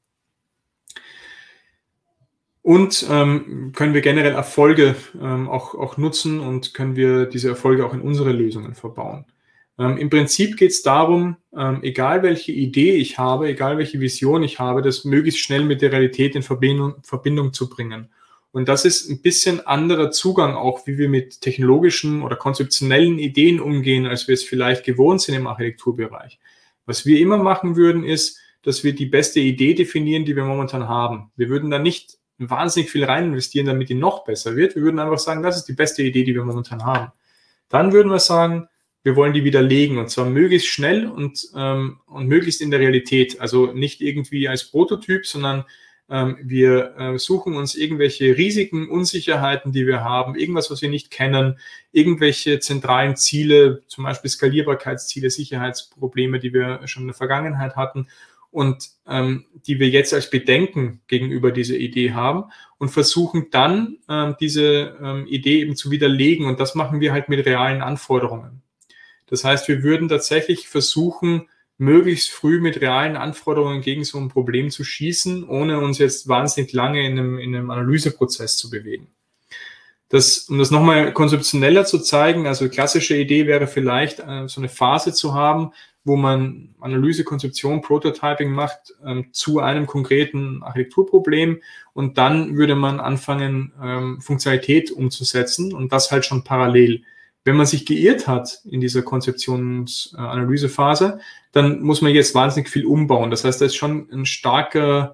Und können wir generell Erfolge auch nutzen und können wir diese Erfolge auch in unsere Lösungen verbauen. Im Prinzip geht es darum, egal welche Idee ich habe, egal welche Vision ich habe, das möglichst schnell mit der Realität in Verbindung zu bringen. Und das ist ein bisschen anderer Zugang auch, wie wir mit technologischen oder konzeptionellen Ideen umgehen, als wir es vielleicht gewohnt sind im Architekturbereich. Was wir immer machen würden, ist, dass wir die beste Idee definieren, die wir momentan haben. Wir würden da nicht wahnsinnig viel rein investieren, damit die noch besser wird. Wir würden einfach sagen, das ist die beste Idee, die wir momentan haben. Dann würden wir sagen, wir wollen die widerlegen und zwar möglichst schnell und möglichst in der Realität. Also nicht irgendwie als Prototyp, sondern wir suchen uns irgendwelche Risiken, Unsicherheiten, die wir haben, irgendwas, was wir nicht kennen, irgendwelche zentralen Ziele, zum Beispiel Skalierbarkeitsziele, Sicherheitsprobleme, die wir schon in der Vergangenheit hatten und die wir jetzt als Bedenken gegenüber dieser Idee haben und versuchen dann, diese Idee eben zu widerlegen. Und das machen wir halt mit realen Anforderungen. Das heißt, wir würden tatsächlich versuchen, möglichst früh mit realen Anforderungen gegen so ein Problem zu schießen, ohne uns jetzt wahnsinnig lange in einem Analyseprozess zu bewegen. Um das nochmal konzeptioneller zu zeigen, also klassische Idee wäre vielleicht, so eine Phase zu haben, wo man Analyse, Konzeption, Prototyping macht zu einem konkreten Architekturproblem und dann würde man anfangen, Funktionalität umzusetzen und das halt schon parallel. Wenn man sich geirrt hat in dieser Konzeptionsanalysephase, dann muss man jetzt wahnsinnig viel umbauen. Das heißt, da ist schon ein starker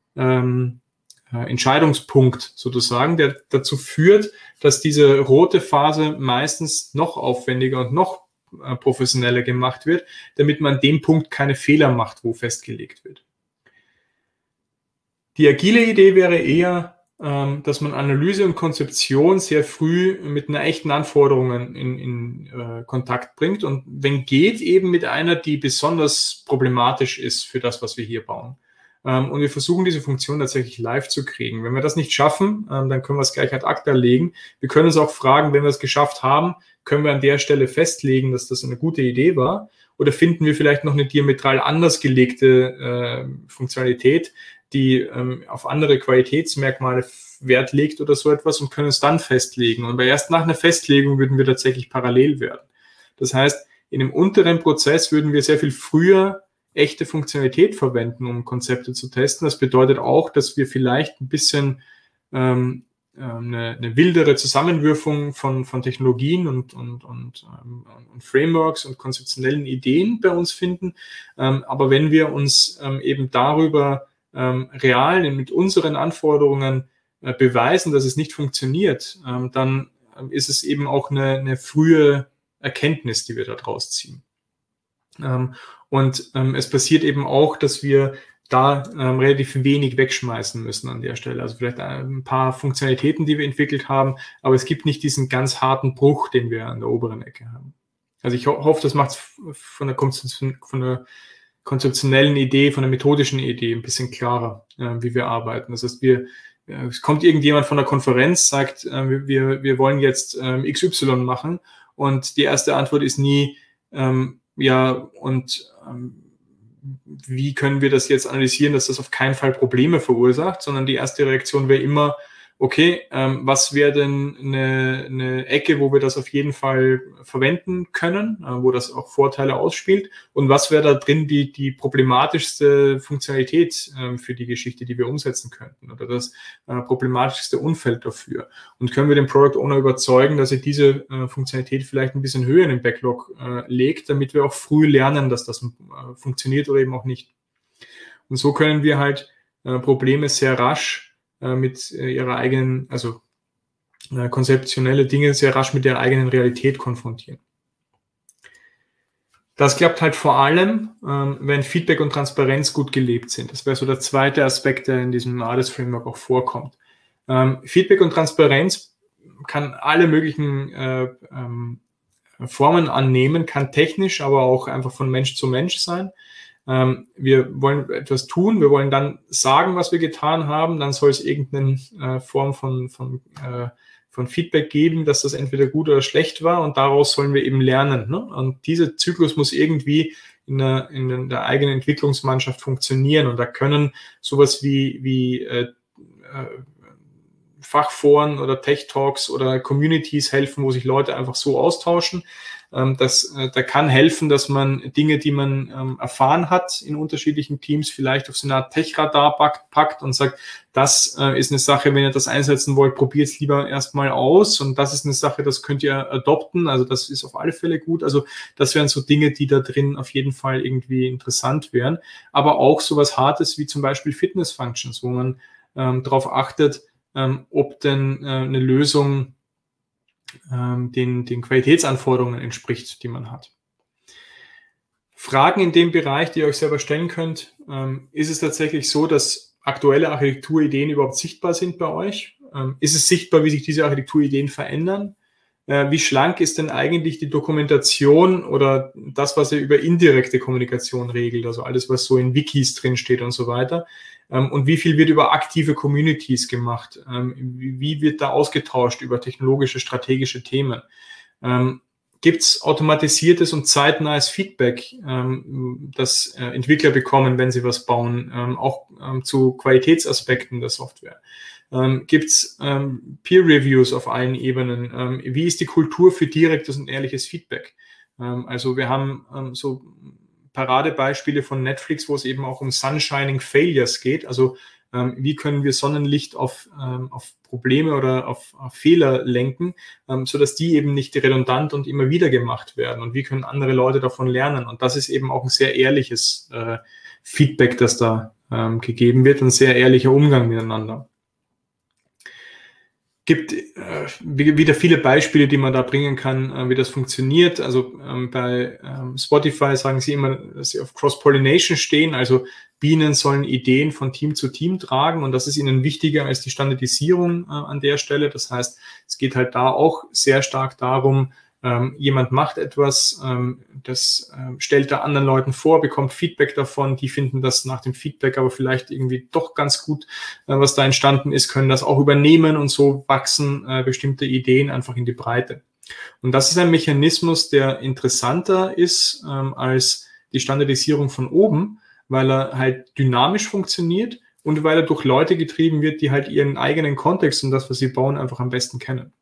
Entscheidungspunkt sozusagen, der dazu führt, dass diese rote Phase meistens noch aufwendiger und noch professioneller gemacht wird, damit man an dem Punkt keine Fehler macht, wo festgelegt wird. Die agile Idee wäre eher, dass man Analyse und Konzeption sehr früh mit einer echten Anforderungen in Kontakt bringt und wenn geht, eben mit einer, die besonders problematisch ist für das, was wir hier bauen. Und wir versuchen, diese Funktion tatsächlich live zu kriegen. Wenn wir das nicht schaffen, dann können wir es gleich ad acta legen. Wir können uns auch fragen, wenn wir es geschafft haben, können wir an der Stelle festlegen, dass das eine gute Idee war? Oder finden wir vielleicht noch eine diametral anders gelegte Funktionalität, die auf andere Qualitätsmerkmale Wert legt oder so etwas und können es dann festlegen. Und erst nach einer Festlegung würden wir tatsächlich parallel werden. Das heißt, in dem unteren Prozess würden wir sehr viel früher echte Funktionalität verwenden, um Konzepte zu testen. Das bedeutet auch, dass wir vielleicht ein bisschen eine wildere Zusammenwürfung von Technologien und Frameworks und konzeptionellen Ideen bei uns finden. Aber wenn wir uns eben darüber real mit unseren Anforderungen beweisen, dass es nicht funktioniert, dann ist es eben auch eine frühe Erkenntnis, die wir daraus ziehen. Und es passiert eben auch, dass wir da relativ wenig wegschmeißen müssen an der Stelle. Also vielleicht ein paar Funktionalitäten, die wir entwickelt haben, aber es gibt nicht diesen ganz harten Bruch, den wir an der oberen Ecke haben. Also ich hoffe, das macht es von der konzeptionellen Idee, von der methodischen Idee ein bisschen klarer, wie wir arbeiten. Das heißt, es kommt irgendjemand von der Konferenz, sagt, wir wollen jetzt XY machen und die erste Antwort ist nie, wie können wir das jetzt analysieren, dass das auf keinen Fall Probleme verursacht, sondern die erste Reaktion wäre immer, okay, was wäre denn eine Ecke, wo wir das auf jeden Fall verwenden können, wo das auch Vorteile ausspielt und was wäre da drin die problematischste Funktionalität für die Geschichte, die wir umsetzen könnten oder das problematischste Umfeld dafür und können wir den Product Owner überzeugen, dass er diese Funktionalität vielleicht ein bisschen höher in den Backlog legt, damit wir auch früh lernen, dass das funktioniert oder eben auch nicht. Und so können wir halt Probleme sehr rasch mit ihrer eigenen, also konzeptionelle Dinge sehr rasch mit der eigenen Realität konfrontieren. Das klappt halt vor allem, wenn Feedback und Transparenz gut gelebt sind. Das wäre so der zweite Aspekt, der in diesem ADIS-Framework auch vorkommt. Feedback und Transparenz kann alle möglichen Formen annehmen, kann technisch, aber auch einfach von Mensch zu Mensch sein. Wir wollen etwas tun, wir wollen dann sagen, was wir getan haben, dann soll es irgendeine Form von Feedback geben, dass das entweder gut oder schlecht war und daraus sollen wir eben lernen. Ne? Und dieser Zyklus muss irgendwie in der eigenen Entwicklungsmannschaft funktionieren und da können sowas wie Fachforen oder Tech-Talks oder Communities helfen, wo sich Leute einfach so austauschen. Da kann helfen, dass man Dinge, die man erfahren hat in unterschiedlichen Teams, vielleicht auf so eine Art Tech-Radar packt und sagt, das ist eine Sache, wenn ihr das einsetzen wollt, probiert es lieber erstmal aus und das ist eine Sache, das könnt ihr adopten, also das ist auf alle Fälle gut. Also das wären so Dinge, die da drin auf jeden Fall irgendwie interessant wären, aber auch sowas Hartes wie zum Beispiel Fitness-Functions, wo man darauf achtet, ob denn eine Lösung den Qualitätsanforderungen entspricht, die man hat. Fragen in dem Bereich, die ihr euch selber stellen könnt, ist es tatsächlich so, dass aktuelle Architekturideen überhaupt sichtbar sind bei euch? Ist es sichtbar, wie sich diese Architekturideen verändern? Wie schlank ist denn eigentlich die Dokumentation oder das, was ihr über indirekte Kommunikation regelt, also alles, was so in Wikis drinsteht und so weiter? Und wie viel wird über aktive Communities gemacht? Wie wird da ausgetauscht über technologische, strategische Themen? Gibt es automatisiertes und zeitnahes Feedback, das Entwickler bekommen, wenn sie was bauen, auch zu Qualitätsaspekten der Software? Gibt es Peer-Reviews auf allen Ebenen? Wie ist die Kultur für direktes und ehrliches Feedback? Also wir haben so Paradebeispiele von Netflix, wo es eben auch um Sunshining Failures geht. Also wie können wir Sonnenlicht auf Probleme oder auf Fehler lenken, sodass die eben nicht redundant und immer wieder gemacht werden. Und wie können andere Leute davon lernen? Und das ist eben auch ein sehr ehrliches Feedback, das da gegeben wird, ein sehr ehrlicher Umgang miteinander. Gibt wieder viele Beispiele, die man da bringen kann, wie das funktioniert. Also bei Spotify sagen sie immer, dass sie auf Cross-Pollination stehen. Also Bienen sollen Ideen von Team zu Team tragen und das ist ihnen wichtiger als die Standardisierung an der Stelle. Das heißt, es geht halt da auch sehr stark darum, jemand macht etwas, das stellt er anderen Leuten vor, bekommt Feedback davon, die finden das nach dem Feedback aber vielleicht irgendwie doch ganz gut, was da entstanden ist, können das auch übernehmen und so wachsen bestimmte Ideen einfach in die Breite. Und das ist ein Mechanismus, der interessanter ist als die Standardisierung von oben, weil er halt dynamisch funktioniert und weil er durch Leute getrieben wird, die halt ihren eigenen Kontext und das, was sie bauen, einfach am besten kennen.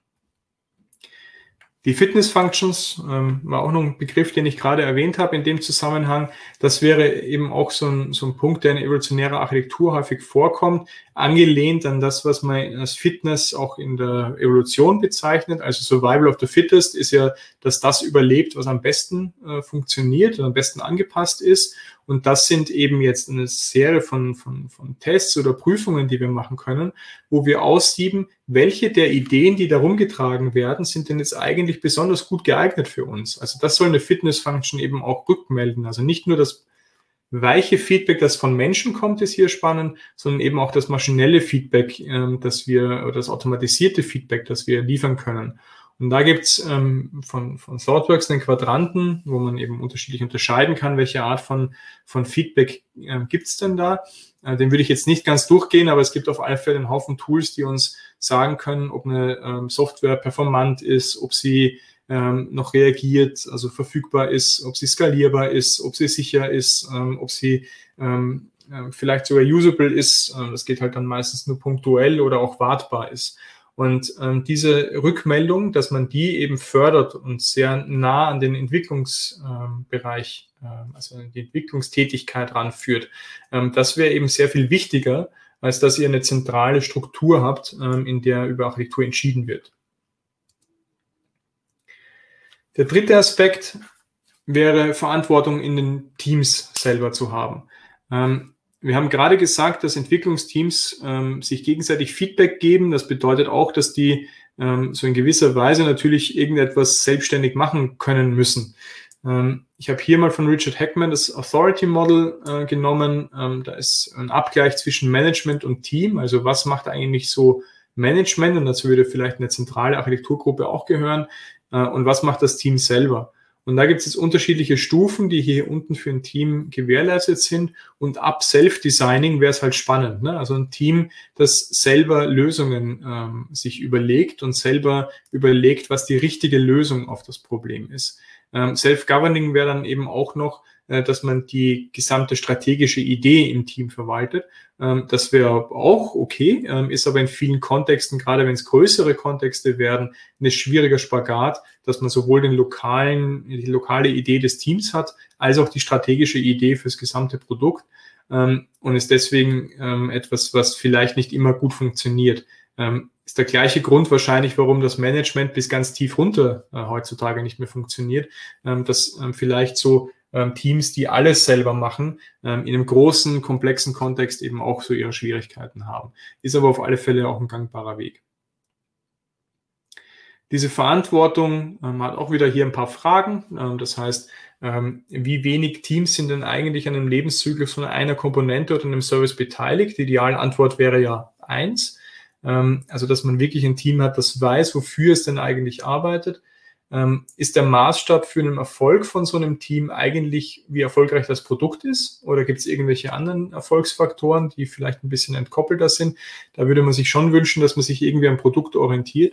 Die Fitness Functions war auch noch ein Begriff, den ich gerade erwähnt habe in dem Zusammenhang. Das wäre eben auch so ein Punkt, der in evolutionärer Architektur häufig vorkommt, angelehnt an das, was man als Fitness auch in der Evolution bezeichnet. Also Survival of the Fittest ist ja, dass das überlebt, was am besten funktioniert und am besten angepasst ist. Und das sind eben jetzt eine Serie von Tests oder Prüfungen, die wir machen können, wo wir aussieben, welche der Ideen, die da rumgetragen werden, sind denn jetzt eigentlich besonders gut geeignet für uns. Also das soll eine Fitness-Function eben auch rückmelden. Also nicht nur das weiche Feedback, das von Menschen kommt, ist hier spannend, sondern eben auch das maschinelle Feedback, oder das automatisierte Feedback, das wir liefern können. Und da gibt's von ThoughtWorks einen Quadranten, wo man eben unterschiedlich unterscheiden kann, welche Art von Feedback gibt's denn da. Den würde ich jetzt nicht ganz durchgehen, aber es gibt auf alle Fälle einen Haufen Tools, die uns sagen können, ob eine Software performant ist, ob sie noch reagiert, also verfügbar ist, ob sie skalierbar ist, ob sie sicher ist, ob sie vielleicht sogar usable ist. Das geht halt dann meistens nur punktuell oder auch wartbar ist. Und diese Rückmeldung, dass man die eben fördert und sehr nah an den Entwicklungsbereich, also an die Entwicklungstätigkeit ranführt, das wäre eben sehr viel wichtiger, als dass ihr eine zentrale Struktur habt, in der über Architektur entschieden wird. Der dritte Aspekt wäre Verantwortung in den Teams selber zu haben. Wir haben gerade gesagt, dass Entwicklungsteams sich gegenseitig Feedback geben. Das bedeutet auch, dass die so in gewisser Weise natürlich irgendetwas selbstständig machen können müssen. Ich habe hier mal von Richard Heckman das Authority Model genommen. Da ist ein Abgleich zwischen Management und Team. Also was macht eigentlich so Management? Und dazu würde vielleicht eine zentrale Architekturgruppe auch gehören. Und was macht das Team selber? Und da gibt es jetzt unterschiedliche Stufen, die hier unten für ein Team gewährleistet sind. Und ab Self-Designing wäre es halt spannend, ne? Also ein Team, das selber Lösungen sich überlegt und selber überlegt, was die richtige Lösung auf das Problem ist. Self-Governing wäre dann eben auch noch, dass man die gesamte strategische Idee im Team verwaltet. Das wäre auch okay, ist aber in vielen Kontexten, gerade wenn es größere Kontexte werden, ein schwieriger Spagat, dass man sowohl die lokale Idee des Teams hat, als auch die strategische Idee fürs gesamte Produkt und ist deswegen etwas, was vielleicht nicht immer gut funktioniert. Ist der gleiche Grund wahrscheinlich, warum das Management bis ganz tief runter heutzutage nicht mehr funktioniert, dass vielleicht so Teams, die alles selber machen, in einem großen, komplexen Kontext eben auch so ihre Schwierigkeiten haben. Ist aber auf alle Fälle auch ein gangbarer Weg. Diese Verantwortung hat auch wieder hier ein paar Fragen. Das heißt, wie wenig Teams sind denn eigentlich an einem Lebenszyklus von einer Komponente oder einem Service beteiligt? Die ideale Antwort wäre ja 1. Also, dass man wirklich ein Team hat, das weiß, wofür es denn eigentlich arbeitet. Ist der Maßstab für einen Erfolg von so einem Team eigentlich, wie erfolgreich das Produkt ist? Oder gibt es irgendwelche anderen Erfolgsfaktoren, die vielleicht ein bisschen entkoppelter sind? Da würde man sich schon wünschen, dass man sich irgendwie am Produkt orientiert.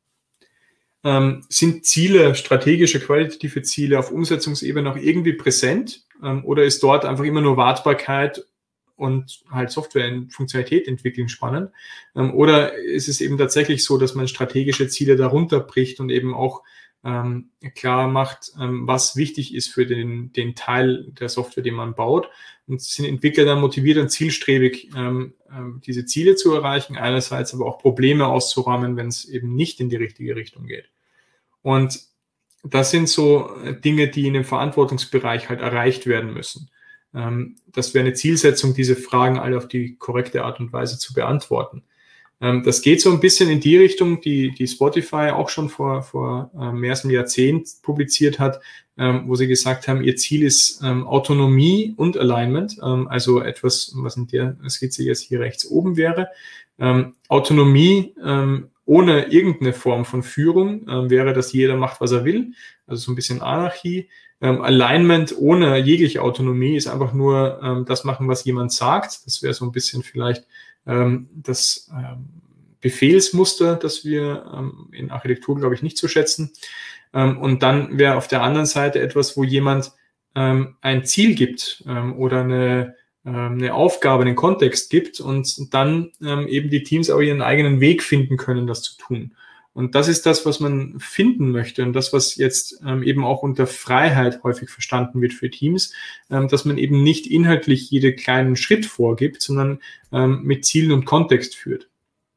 Sind Ziele, strategische, qualitative Ziele auf Umsetzungsebene auch irgendwie präsent? Oder ist dort einfach immer nur Wartbarkeit und halt Software in Funktionalität entwickeln spannend? Oder ist es eben tatsächlich so, dass man strategische Ziele darunter bricht und eben auch klar macht, was wichtig ist für den Teil der Software, den man baut, und sind Entwickler dann motiviert und zielstrebig, diese Ziele zu erreichen, einerseits aber auch Probleme auszuräumen, wenn es eben nicht in die richtige Richtung geht. Und das sind so Dinge, die in dem Verantwortungsbereich halt erreicht werden müssen. Das wäre eine Zielsetzung, diese Fragen alle auf die korrekte Art und Weise zu beantworten. Das geht so ein bisschen in die Richtung, die Spotify auch schon vor mehr als einem Jahrzehnt publiziert hat, wo sie gesagt haben, ihr Ziel ist Autonomie und Alignment, also etwas, was in der Skizze jetzt hier rechts oben wäre. Autonomie ohne irgendeine Form von Führung wäre, dass jeder macht, was er will, also so ein bisschen Anarchie. Alignment ohne jegliche Autonomie ist einfach nur das machen, was jemand sagt. Das wäre so ein bisschen vielleicht das Befehlsmuster, das wir in Architektur, glaube ich, nicht zu schätzen. Und dann wäre auf der anderen Seite etwas, wo jemand ein Ziel gibt oder eine Aufgabe, einen Kontext gibt und dann eben die Teams auch ihren eigenen Weg finden können, das zu tun. Und das ist das, was man finden möchte und das, was jetzt eben auch unter Freiheit häufig verstanden wird für Teams, dass man eben nicht inhaltlich jeden kleinen Schritt vorgibt, sondern mit Zielen und Kontext führt.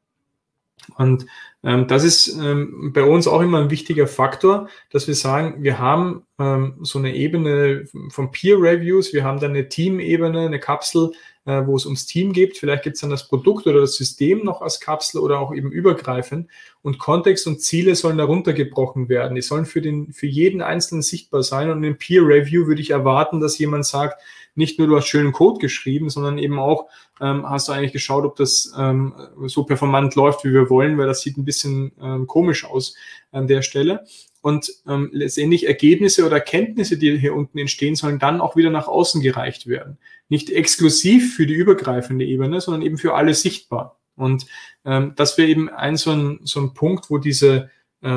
Und das ist bei uns auch immer ein wichtiger Faktor, dass wir sagen, wir haben so eine Ebene von Peer Reviews, wir haben dann eine Teamebene, eine Kapsel, wo es ums Team geht. Vielleicht gibt es dann das Produkt oder das System noch als Kapsel oder auch eben übergreifend. Und Kontext und Ziele sollen darunter gebrochen werden. Die sollen für jeden Einzelnen sichtbar sein. Und in Peer Review würde ich erwarten, dass jemand sagt, nicht nur du hast schönen Code geschrieben, sondern eben auch, hast du eigentlich geschaut, ob das so performant läuft, wie wir wollen, weil das sieht ein bisschen komisch aus an der Stelle. Und letztendlich Ergebnisse oder Erkenntnisse, die hier unten entstehen, sollen dann auch wieder nach außen gereicht werden. Nicht exklusiv für die übergreifende Ebene, sondern eben für alle sichtbar. Und das wäre eben so ein Punkt, wo diese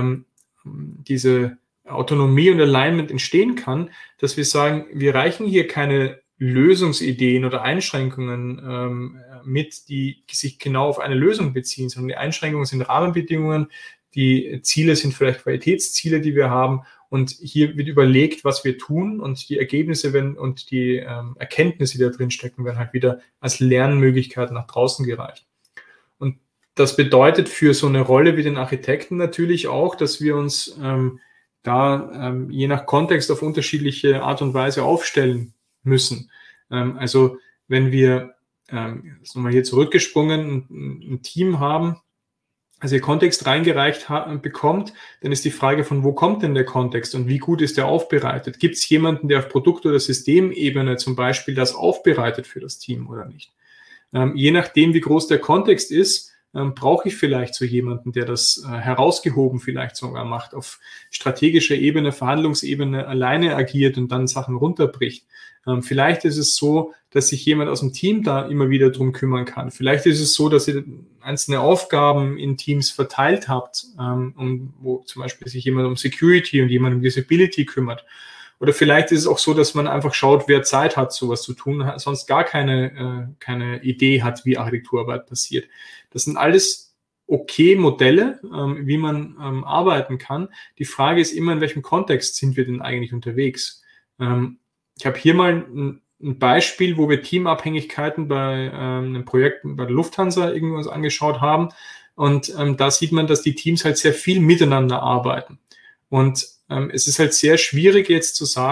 Autonomie und Alignment entstehen kann, dass wir sagen, wir reichen hier keine Lösungsideen oder Einschränkungen mit, die sich genau auf eine Lösung beziehen, sondern die Einschränkungen sind Rahmenbedingungen, die Ziele sind vielleicht Qualitätsziele, die wir haben, und hier wird überlegt, was wir tun, und die Ergebnisse und die Erkenntnisse, die da drin stecken, werden halt wieder als Lernmöglichkeit nach draußen gereicht. Und das bedeutet für so eine Rolle wie den Architekten natürlich auch, dass wir uns je nach Kontext auf unterschiedliche Art und Weise aufstellen müssen. Also wenn wir, nochmal hier zurückgesprungen, ein Team haben, also ihr Kontext reingereicht bekommt, dann ist die Frage, von wo kommt denn der Kontext und wie gut ist der aufbereitet? Gibt es jemanden, der auf Produkt- oder Systemebene zum Beispiel das aufbereitet für das Team oder nicht? Je nachdem, wie groß der Kontext ist, brauche ich vielleicht so jemanden, der das herausgehoben vielleicht sogar macht, auf strategischer Ebene, Verhandlungsebene alleine agiert und dann Sachen runterbricht. Vielleicht ist es so, dass sich jemand aus dem Team da immer wieder drum kümmern kann. Vielleicht ist es so, dass ihr einzelne Aufgaben in Teams verteilt habt, wo zum Beispiel sich jemand um Security und jemand um Usability kümmert. Oder vielleicht ist es auch so, dass man einfach schaut, wer Zeit hat, sowas zu tun, sonst gar keine Idee hat, wie Architekturarbeit passiert. Das sind alles okay Modelle, wie man arbeiten kann. Die Frage ist immer, in welchem Kontext sind wir denn eigentlich unterwegs? Ich habe hier mal ein Beispiel, wo wir Teamabhängigkeiten bei einem Projekt bei der Lufthansa irgendwie uns angeschaut haben. Und da sieht man, dass die Teams halt sehr viel miteinander arbeiten. Und es ist halt sehr schwierig jetzt zu sagen,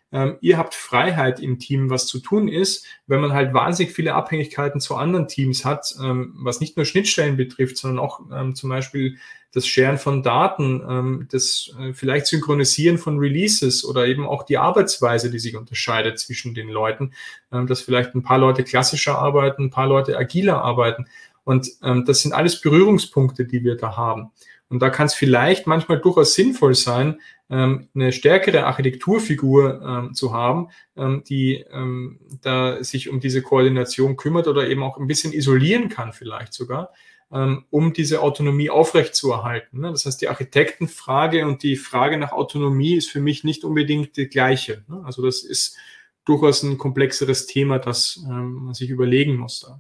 ihr habt Freiheit im Team, was zu tun ist, wenn man halt wahnsinnig viele Abhängigkeiten zu anderen Teams hat, was nicht nur Schnittstellen betrifft, sondern auch zum Beispiel das Sharen von Daten, das vielleicht Synchronisieren von Releases oder eben auch die Arbeitsweise, die sich unterscheidet zwischen den Leuten, dass vielleicht ein paar Leute klassischer arbeiten, ein paar Leute agiler arbeiten. Und das sind alles Berührungspunkte, die wir da haben. Und da kann es vielleicht manchmal durchaus sinnvoll sein, eine stärkere Architekturfigur zu haben, die da sich um diese Koordination kümmert oder eben auch ein bisschen isolieren kann vielleicht sogar, um diese Autonomie aufrechtzuerhalten. Ne? Das heißt, die Architektenfrage und die Frage nach Autonomie ist für mich nicht unbedingt die gleiche. Ne? Also das ist durchaus ein komplexeres Thema, das man sich überlegen muss da.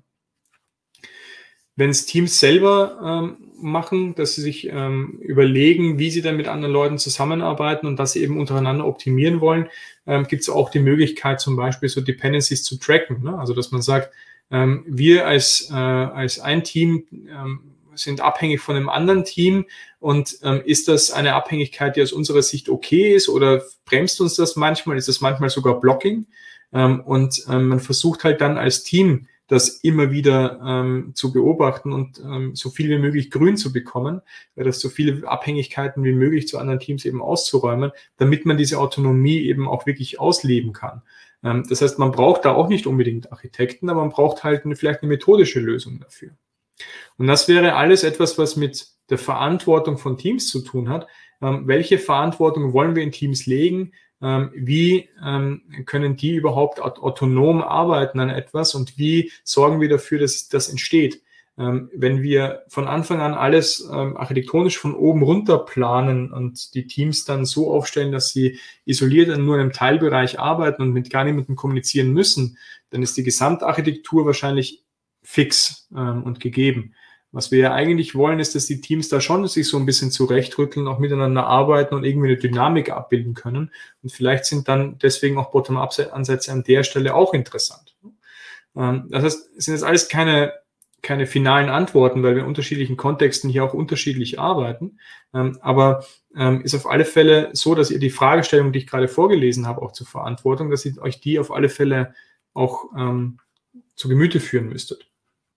Wenn es Teams selber machen, dass sie sich überlegen, wie sie dann mit anderen Leuten zusammenarbeiten und das sie eben untereinander optimieren wollen, gibt es auch die Möglichkeit, zum Beispiel so Dependencies zu tracken. Ne? Also dass man sagt, wir als ein Team sind abhängig von einem anderen Team und ist das eine Abhängigkeit, die aus unserer Sicht okay ist oder bremst uns das manchmal, ist das manchmal sogar Blocking und man versucht halt dann als Team das immer wieder zu beobachten und so viel wie möglich grün zu bekommen, das so viele Abhängigkeiten wie möglich zu anderen Teams eben auszuräumen, damit man diese Autonomie eben auch wirklich ausleben kann. Das heißt, man braucht da auch nicht unbedingt Architekten, aber man braucht halt vielleicht eine methodische Lösung dafür. Und das wäre alles etwas, was mit der Verantwortung von Teams zu tun hat. Welche Verantwortung wollen wir in Teams legen? Wie können die überhaupt autonom arbeiten an etwas und wie sorgen wir dafür, dass das entsteht? Wenn wir von Anfang an alles architektonisch von oben runter planen und die Teams dann so aufstellen, dass sie isoliert an nur einem Teilbereich arbeiten und mit gar niemandem kommunizieren müssen, dann ist die Gesamtarchitektur wahrscheinlich fix und gegeben. Was wir ja eigentlich wollen, ist, dass die Teams da schon sich so ein bisschen zurechtrütteln, auch miteinander arbeiten und irgendwie eine Dynamik abbilden können. Und vielleicht sind dann deswegen auch Bottom-up-Ansätze an der Stelle auch interessant. Das heißt, es sind jetzt alles keine finalen Antworten, weil wir in unterschiedlichen Kontexten hier auch unterschiedlich arbeiten. Aber ist auf alle Fälle so, dass ihr die Fragestellung, die ich gerade vorgelesen habe, auch zur Verantwortung, dass ihr euch die auf alle Fälle auch zu Gemüte führen müsstet.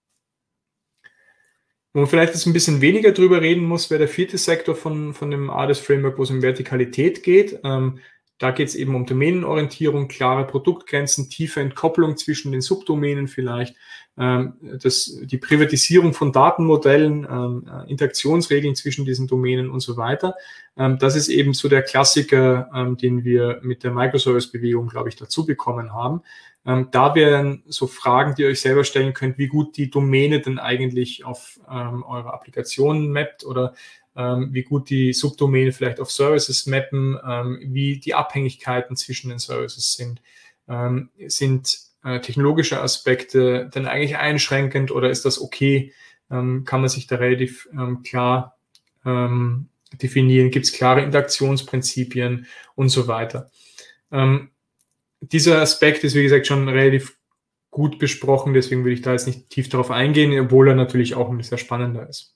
Wo man vielleicht jetzt ein bisschen weniger drüber reden muss, wäre der vierte Sektor von dem ADIS-Framework, wo es um Vertikalität geht. Da geht es eben um Domänenorientierung, klare Produktgrenzen, tiefe Entkopplung zwischen den Subdomänen vielleicht, die Privatisierung von Datenmodellen, Interaktionsregeln zwischen diesen Domänen und so weiter. Das ist eben so der Klassiker, den wir mit der Microservice-Bewegung, glaube ich, dazu bekommen haben. Da wären so Fragen, die ihr euch selber stellen könnt, wie gut die Domäne denn eigentlich auf eure Applikationen mappt oder wie gut die Subdomäne vielleicht auf Services mappen, wie die Abhängigkeiten zwischen den Services sind. Sind technologische Aspekte denn eigentlich einschränkend oder ist das okay? Kann man sich da relativ klar definieren? Gibt es klare Interaktionsprinzipien und so weiter? Dieser Aspekt ist, wie gesagt, schon relativ gut besprochen, deswegen will ich da jetzt nicht tief darauf eingehen, obwohl er natürlich auch ein sehr spannender ist.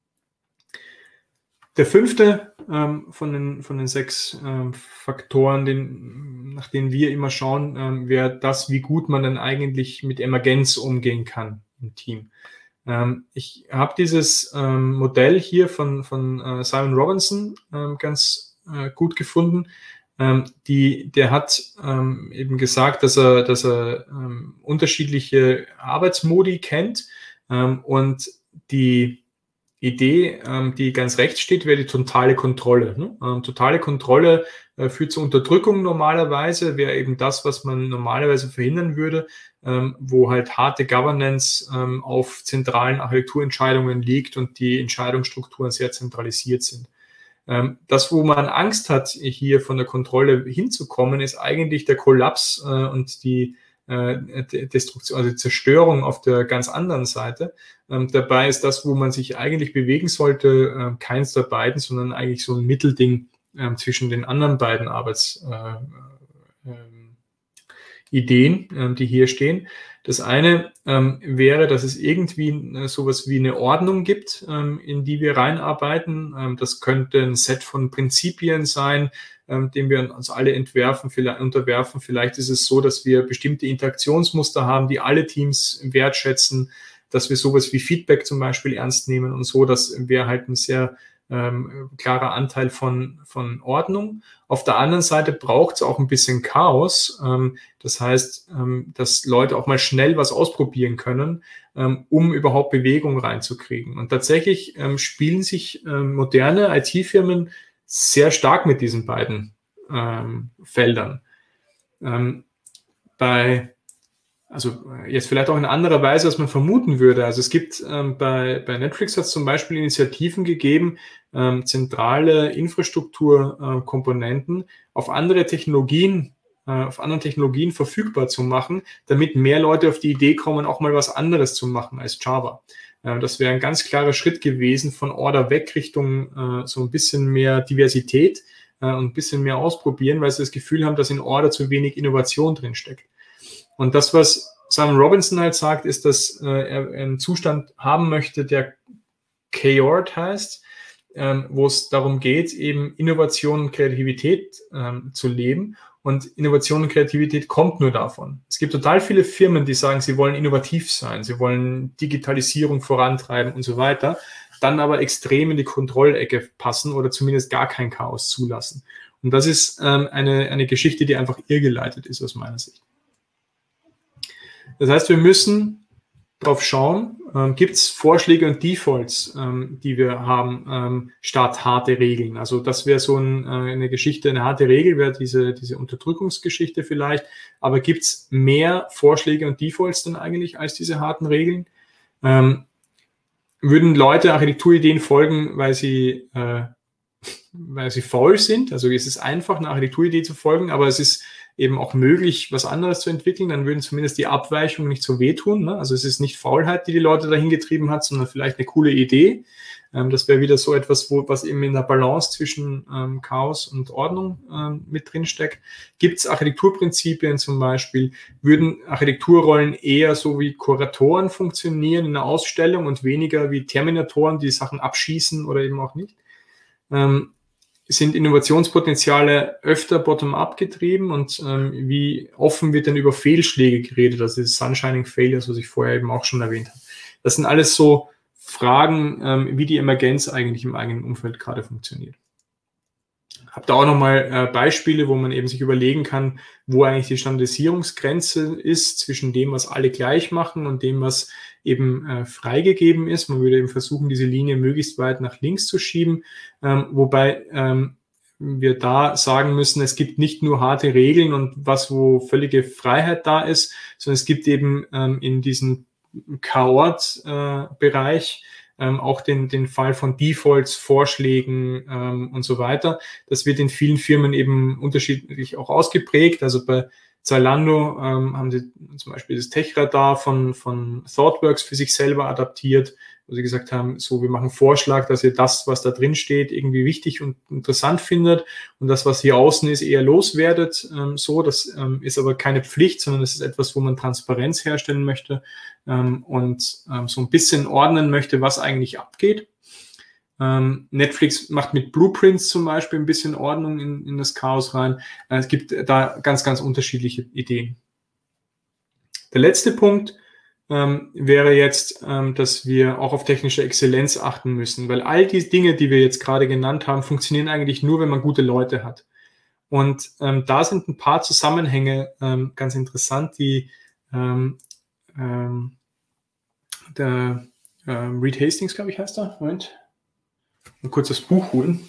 Der fünfte von den 6 Faktoren, nach denen wir immer schauen, wäre das, wie gut man denn eigentlich mit Emergenz umgehen kann im Team. Ich habe dieses Modell hier von Simon Robinson ganz gut gefunden. Der hat eben gesagt, dass er unterschiedliche Arbeitsmodi kennt und die Idee, die ganz rechts steht, wäre die totale Kontrolle. Ne? Totale Kontrolle führt zur Unterdrückung normalerweise, wäre eben das, was man normalerweise verhindern würde, wo halt harte Governance auf zentralen Architekturentscheidungen liegt und die Entscheidungsstrukturen sehr zentralisiert sind. Das, wo man Angst hat, hier von der Kontrolle hinzukommen, ist eigentlich der Kollaps und die Destruktion, also die Zerstörung auf der ganz anderen Seite. Dabei ist das, wo man sich eigentlich bewegen sollte, keins der beiden, sondern eigentlich so ein Mittelding zwischen den anderen beiden Ideen, die hier stehen. Das eine wäre, dass es irgendwie sowas wie eine Ordnung gibt, in die wir reinarbeiten. Das könnte ein Set von Prinzipien sein, dem wir uns alle unterwerfen. Vielleicht ist es so, dass wir bestimmte Interaktionsmuster haben, die alle Teams wertschätzen, dass wir sowas wie Feedback zum Beispiel ernst nehmen und so, das wäre halt ein sehr klarer Anteil von Ordnung. Auf der anderen Seite braucht es auch ein bisschen Chaos. Das heißt, dass Leute auch mal schnell was ausprobieren können, um überhaupt Bewegung reinzukriegen. Und tatsächlich spielen sich moderne IT-Firmen sehr stark mit diesen beiden Feldern. Also jetzt vielleicht auch in anderer Weise, als man vermuten würde. Also es gibt bei Netflix hat es zum Beispiel Initiativen gegeben, zentrale Infrastrukturkomponenten auf anderen Technologien verfügbar zu machen, damit mehr Leute auf die Idee kommen, auch mal was anderes zu machen als Java. Das wäre ein ganz klarer Schritt gewesen von Order weg Richtung so ein bisschen mehr Diversität und ein bisschen mehr ausprobieren, weil sie das Gefühl haben, dass in Order zu wenig Innovation drinsteckt. Und das, was Simon Robinson halt sagt, ist, dass er einen Zustand haben möchte, der K-Ord heißt, wo es darum geht, eben Innovation und Kreativität zu leben. Und Innovation und Kreativität kommt nur davon. Es gibt total viele Firmen, die sagen, sie wollen innovativ sein, sie wollen Digitalisierung vorantreiben und so weiter, dann aber extrem in die Kontrollecke passen oder zumindest gar kein Chaos zulassen. Und das ist eine Geschichte, die einfach irrgeleitet ist aus meiner Sicht. Das heißt, wir müssen darauf schauen, gibt es Vorschläge und Defaults, die wir haben, statt harte Regeln. Also das wäre so eine Geschichte, eine harte Regel wäre diese Unterdrückungsgeschichte vielleicht, aber gibt es mehr Vorschläge und Defaults dann eigentlich als diese harten Regeln? Würden Leute Architekturideen folgen, weil sie faul sind? Also es ist einfach, eine Architekturidee zu folgen, aber es ist eben auch möglich, was anderes zu entwickeln, dann würden zumindest die Abweichungen nicht so wehtun. Ne? Also es ist nicht Faulheit, die Leute dahin getrieben hat, sondern vielleicht eine coole Idee. Das wäre wieder so etwas, was eben in der Balance zwischen Chaos und Ordnung mit drin steckt. Gibt es Architekturprinzipien zum Beispiel? Würden Architekturrollen eher so wie Kuratoren funktionieren in einer Ausstellung und weniger wie Terminatoren, die Sachen abschießen oder eben auch nicht? Sind Innovationspotenziale öfter bottom-up getrieben und wie offen wird denn über Fehlschläge geredet, also das Sunshining Failures, was ich vorher eben auch schon erwähnt habe. Das sind alles so Fragen, wie die Emergenz eigentlich im eigenen Umfeld gerade funktioniert. Habe da auch nochmal Beispiele, wo man eben sich überlegen kann, wo eigentlich die Standardisierungsgrenze ist zwischen dem, was alle gleich machen und dem, was eben freigegeben ist. Man würde eben versuchen, diese Linie möglichst weit nach links zu schieben, wobei wir da sagen müssen, es gibt nicht nur harte Regeln und was, wo völlige Freiheit da ist, sondern es gibt eben in diesem K-Ord-Bereich auch den Fall von Defaults, Vorschlägen und so weiter. Das wird in vielen Firmen eben unterschiedlich auch ausgeprägt. Also bei Zalando haben sie zum Beispiel das Tech-Radar von ThoughtWorks für sich selber adaptiert, wo sie gesagt haben, so, wir machen einen Vorschlag, dass ihr das, was da drin steht, irgendwie wichtig und interessant findet und das, was hier außen ist, eher loswerdet. Das ist aber keine Pflicht, sondern es ist etwas, wo man Transparenz herstellen möchte und so ein bisschen ordnen möchte, was eigentlich abgeht. Netflix macht mit Blueprints zum Beispiel ein bisschen Ordnung in das Chaos rein. Es gibt da ganz, ganz unterschiedliche Ideen. Der letzte Punkt wäre jetzt, dass wir auch auf technische Exzellenz achten müssen, weil all die Dinge, die wir jetzt gerade genannt haben, funktionieren eigentlich nur, wenn man gute Leute hat. Und da sind ein paar Zusammenhänge ganz interessant, die der Reed Hastings, glaube ich, heißt er. Moment. Mal kurz das Buch holen.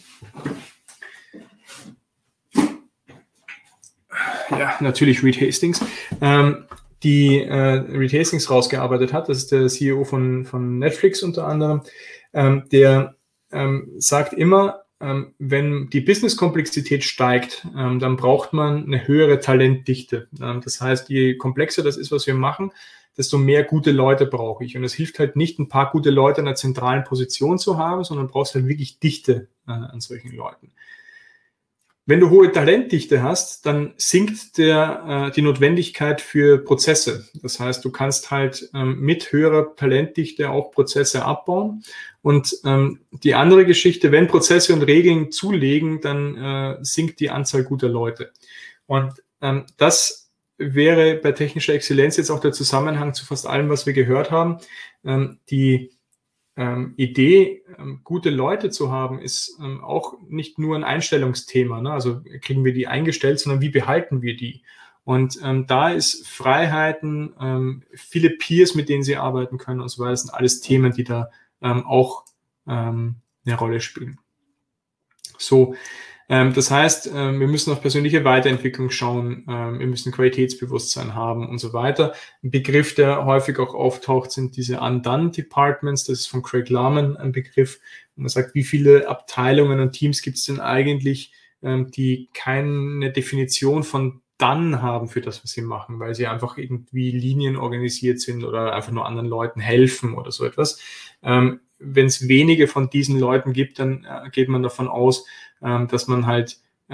Ja, natürlich Reed Hastings. Die Reed Hastings rausgearbeitet hat, das ist der CEO von Netflix unter anderem, der sagt immer, wenn die Business-Komplexität steigt, dann braucht man eine höhere Talentdichte. Das heißt, je komplexer das ist, was wir machen, desto mehr gute Leute brauche ich. Und es hilft halt nicht, ein paar gute Leute in einer zentralen Position zu haben, sondern brauchst halt wirklich Dichte an solchen Leuten. Wenn du hohe Talentdichte hast, dann sinkt die Notwendigkeit für Prozesse. Das heißt, du kannst halt mit höherer Talentdichte auch Prozesse abbauen. Und die andere Geschichte, wenn Prozesse und Regeln zulegen, dann sinkt die Anzahl guter Leute. Und das wäre bei technischer Exzellenz jetzt auch der Zusammenhang zu fast allem, was wir gehört haben. Die Idee, gute Leute zu haben, ist auch nicht nur ein Einstellungsthema. Ne? Also kriegen wir die eingestellt, sondern wie behalten wir die? Und da ist Freiheiten, viele Peers, mit denen sie arbeiten können und so weiter, das sind alles Themen, die da auch eine Rolle spielen. So, das heißt, wir müssen auf persönliche Weiterentwicklung schauen, wir müssen Qualitätsbewusstsein haben und so weiter. Ein Begriff, der häufig auch auftaucht, sind diese Undone Departments. Das ist von Craig Larman ein Begriff, wo man sagt, wie viele Abteilungen und Teams gibt es denn eigentlich, die keine Definition von Done haben für das, was sie machen, weil sie einfach irgendwie linienorganisiert sind oder einfach nur anderen Leuten helfen oder so etwas. Wenn es wenige von diesen Leuten gibt, dann geht man davon aus, dass man halt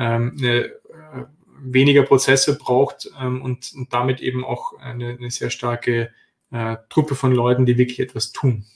weniger Prozesse braucht und damit eben auch eine sehr starke Truppe von Leuten, die wirklich etwas tun.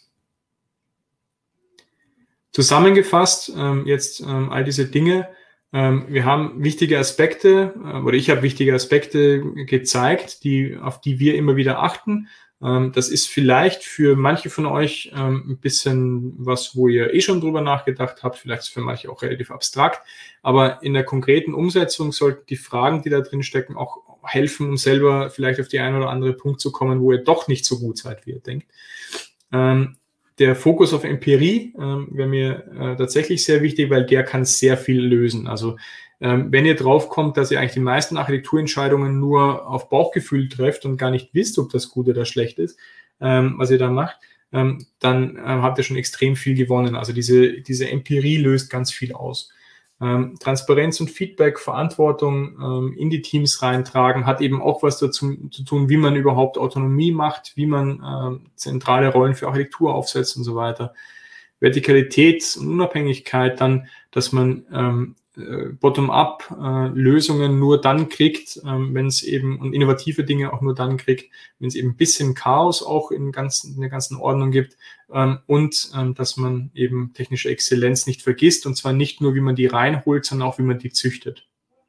Zusammengefasst jetzt all diese Dinge. Wir haben wichtige Aspekte, oder ich habe wichtige Aspekte gezeigt, auf die wir immer wieder achten. Das ist vielleicht für manche von euch ein bisschen was, wo ihr schon drüber nachgedacht habt, vielleicht für manche auch relativ abstrakt, aber in der konkreten Umsetzung sollten die Fragen, die da drin stecken, auch helfen, um selber vielleicht auf die ein oder andere Punkt zu kommen, wo ihr doch nicht so gut seid, wie ihr denkt. Der Fokus auf Empirie wäre mir tatsächlich sehr wichtig, weil der kann sehr viel lösen. Also wenn ihr drauf kommt, dass ihr eigentlich die meisten Architekturentscheidungen nur auf Bauchgefühl trefft und gar nicht wisst, ob das gut oder schlecht ist, was ihr da macht, dann habt ihr schon extrem viel gewonnen. Also diese Empirie löst ganz viel aus. Transparenz und Feedback, Verantwortung in die Teams reintragen, hat eben auch was dazu zu tun, wie man überhaupt Autonomie macht, wie man zentrale Rollen für Architektur aufsetzt und so weiter. Vertikalität und Unabhängigkeit dann, dass man bottom-up Lösungen nur dann kriegt, wenn es eben, und innovative Dinge auch nur dann kriegt, wenn es eben ein bisschen Chaos auch in der ganzen Ordnung gibt und dass man eben technische Exzellenz nicht vergisst, und zwar nicht nur, wie man die reinholt, sondern auch, wie man die züchtet.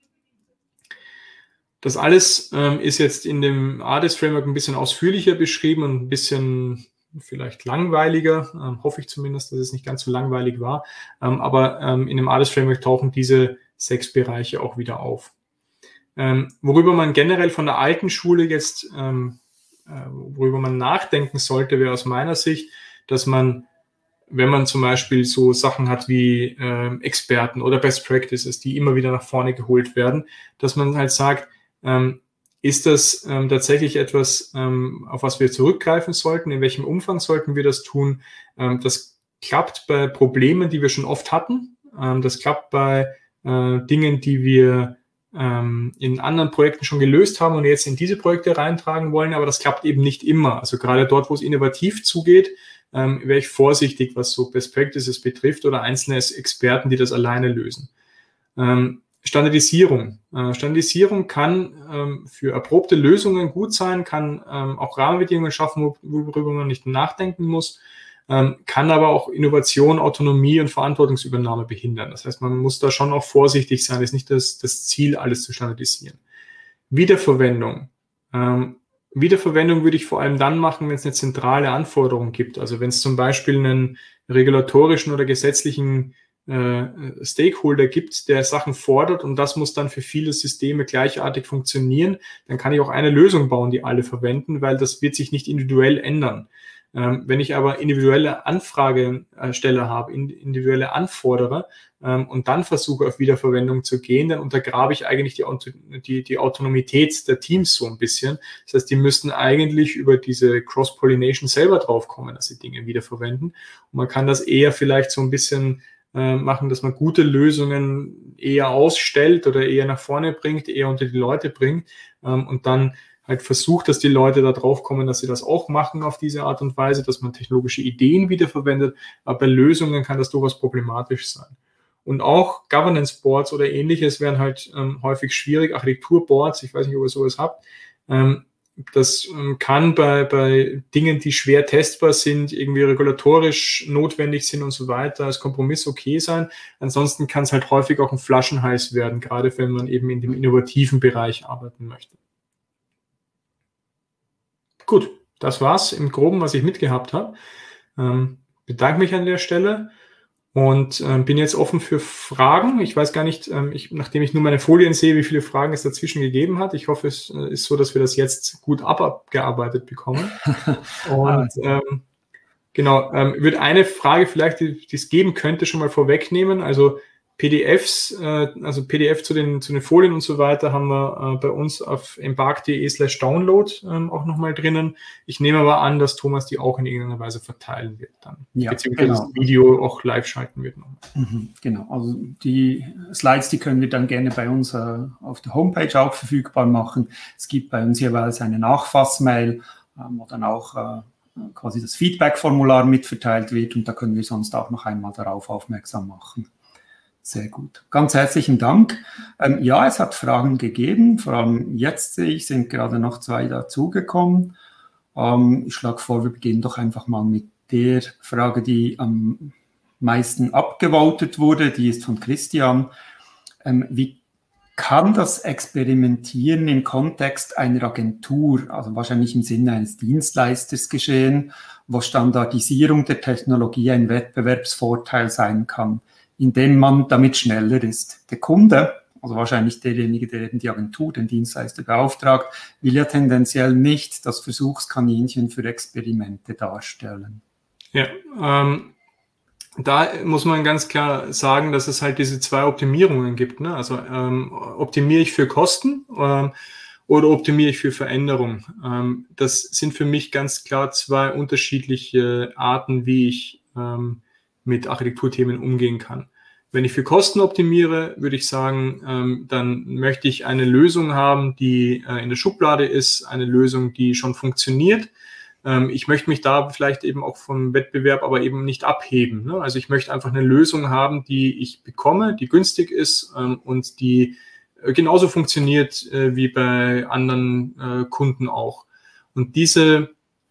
Das alles ist jetzt in dem ADES-Framework ein bisschen ausführlicher beschrieben und ein bisschen vielleicht langweiliger, hoffe ich zumindest, dass es nicht ganz so langweilig war, aber in dem ADES-Framework tauchen diese 6 Bereiche auch wieder auf. Worüber man generell von der alten Schule jetzt, worüber man nachdenken sollte, wäre aus meiner Sicht, dass man, wenn man zum Beispiel so Sachen hat wie Experten oder Best Practices, die immer wieder nach vorne geholt werden, dass man halt sagt, ist das tatsächlich etwas, auf was wir zurückgreifen sollten? In welchem Umfang sollten wir das tun? Das klappt bei Problemen, die wir schon oft hatten. Das klappt bei Dingen, die wir in anderen Projekten schon gelöst haben und jetzt in diese Projekte reintragen wollen. Aber das klappt eben nicht immer. Also gerade dort, wo es innovativ zugeht, wäre ich vorsichtig, was so Best Practices betrifft oder einzelne Experten, die das alleine lösen. Standardisierung. Standardisierung kann für erprobte Lösungen gut sein, kann auch Rahmenbedingungen schaffen, worüber man nicht nachdenken muss, kann aber auch Innovation, Autonomie und Verantwortungsübernahme behindern. Das heißt, man muss da schon auch vorsichtig sein. Es ist nicht das Ziel, alles zu standardisieren. Wiederverwendung. Wiederverwendung würde ich vor allem dann machen, wenn es eine zentrale Anforderung gibt. Also wenn es zum Beispiel einen regulatorischen oder gesetzlichen Stakeholder gibt, der Sachen fordert und das muss dann für viele Systeme gleichartig funktionieren, dann kann ich auch eine Lösung bauen, die alle verwenden, weil das wird sich nicht individuell ändern. Wenn ich aber individuelle Anfragesteller habe, individuelle Anforderer und dann versuche auf Wiederverwendung zu gehen, dann untergrabe ich eigentlich die Autonomität der Teams so ein bisschen. Das heißt, die müssten eigentlich über diese Cross-Pollination selber draufkommen, dass sie Dinge wiederverwenden. Und man kann das eher vielleicht so ein bisschen machen, dass man gute Lösungen eher ausstellt oder eher nach vorne bringt, eher unter die Leute bringt und dann halt versucht, dass die Leute da drauf kommen, dass sie das auch machen auf diese Art und Weise, dass man technologische Ideen wiederverwendet, aber bei Lösungen kann das durchaus problematisch sein. Und auch Governance Boards oder ähnliches wären halt häufig schwierig. Architekturboards, ich weiß nicht, ob ihr sowas habt. Das kann bei Dingen, die schwer testbar sind, irgendwie regulatorisch notwendig sind und so weiter, als Kompromiss okay sein. Ansonsten kann es halt häufig auch ein Flaschenhals werden, gerade wenn man eben in dem innovativen Bereich arbeiten möchte. Gut, das war's im Groben, was ich mitgehabt habe. Bedanke mich an der Stelle. Und bin jetzt offen für Fragen. Ich weiß gar nicht, nachdem ich nur meine Folien sehe, wie viele Fragen es dazwischen gegeben hat. Ich hoffe, es ist so, dass wir das jetzt gut abgearbeitet bekommen. Und genau, würde eine Frage vielleicht, die es geben könnte, schon mal vorwegnehmen. Also PDFs, also PDF zu den Folien und so weiter haben wir bei uns auf embark.de/download auch nochmal drinnen. Ich nehme aber an, dass Thomas die auch in irgendeiner Weise verteilen wird dann. Ja, beziehungsweise genau. Das Video auch live schalten wird nochmal. Genau, also die Slides, die können wir dann gerne bei uns auf der Homepage auch verfügbar machen. Es gibt bei uns jeweils eine Nachfassmail, wo dann auch quasi das Feedback-Formular mitverteilt wird und da können wir sonst auch noch einmal darauf aufmerksam machen. Sehr gut. Ganz herzlichen Dank. Ja, es hat Fragen gegeben, vor allem jetzt sehe ich, sind gerade noch 2 dazugekommen. Ich schlage vor, wir beginnen doch einfach mal mit der Frage, die am meisten abgevotet wurde, die ist von Christian. Wie kann das Experimentieren im Kontext einer Agentur, also wahrscheinlich im Sinne eines Dienstleisters geschehen, wo Standardisierung der Technologie ein Wettbewerbsvorteil sein kann, indem man damit schneller ist? Der Kunde, also wahrscheinlich derjenige, der eben die Agentur, den Dienstleister beauftragt, will ja tendenziell nicht das Versuchskaninchen für Experimente darstellen. Ja, da muss man ganz klar sagen, dass es halt diese 2 Optimierungen gibt. Ne? Also optimiere ich für Kosten oder optimiere ich für Veränderung? Das sind für mich ganz klar 2 unterschiedliche Arten, wie ich mit Architekturthemen umgehen kann. Wenn ich für Kosten optimiere, würde ich sagen, dann möchte ich eine Lösung haben, die in der Schublade ist, eine Lösung, die schon funktioniert. Ich möchte mich da vielleicht eben auch vom Wettbewerb aber eben nicht abheben. Ne? Also ich möchte einfach eine Lösung haben, die ich bekomme, die günstig ist und die genauso funktioniert wie bei anderen Kunden auch. Und diese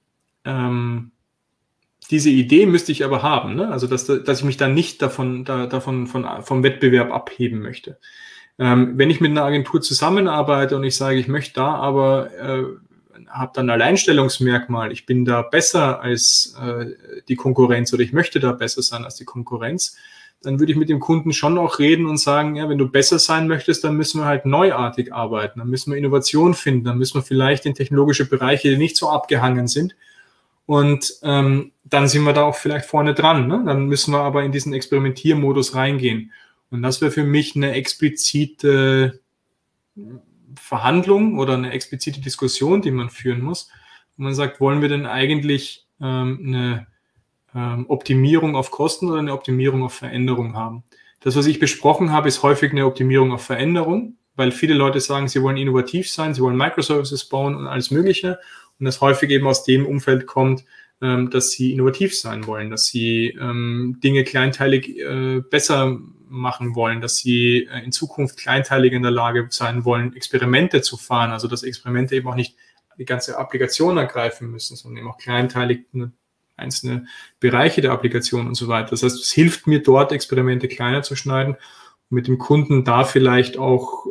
Idee müsste ich aber haben, ne? Also dass ich mich dann nicht vom Wettbewerb abheben möchte. Wenn ich mit einer Agentur zusammenarbeite und ich sage, ich möchte da aber habe dann ein Alleinstellungsmerkmal, ich bin da besser als die Konkurrenz oder ich möchte da besser sein als die Konkurrenz, dann würde ich mit dem Kunden schon auch reden und sagen, ja, wenn du besser sein möchtest, dann müssen wir halt neuartig arbeiten, dann müssen wir Innovation finden, dann müssen wir vielleicht in technologische Bereiche, die nicht so abgehangen sind. Und dann sind wir da auch vielleicht vorne dran. Ne? Dann müssen wir aber in diesen Experimentiermodus reingehen. Und das wäre für mich eine explizite Verhandlung oder eine explizite Diskussion, die man führen muss. Und man sagt, wollen wir denn eigentlich eine Optimierung auf Kosten oder eine Optimierung auf Veränderung haben? Das, was ich besprochen habe, ist häufig eine Optimierung auf Veränderung, weil viele Leute sagen, sie wollen innovativ sein, sie wollen Microservices bauen und alles Mögliche. Und das häufig eben aus dem Umfeld kommt, dass sie innovativ sein wollen, dass sie Dinge kleinteilig besser machen wollen, dass sie in Zukunft kleinteilig in der Lage sein wollen, Experimente zu fahren, also dass Experimente eben auch nicht die ganze Applikation ergreifen müssen, sondern eben auch kleinteilig einzelne Bereiche der Applikation und so weiter. Das heißt, es hilft mir dort, Experimente kleiner zu schneiden und mit dem Kunden da vielleicht auch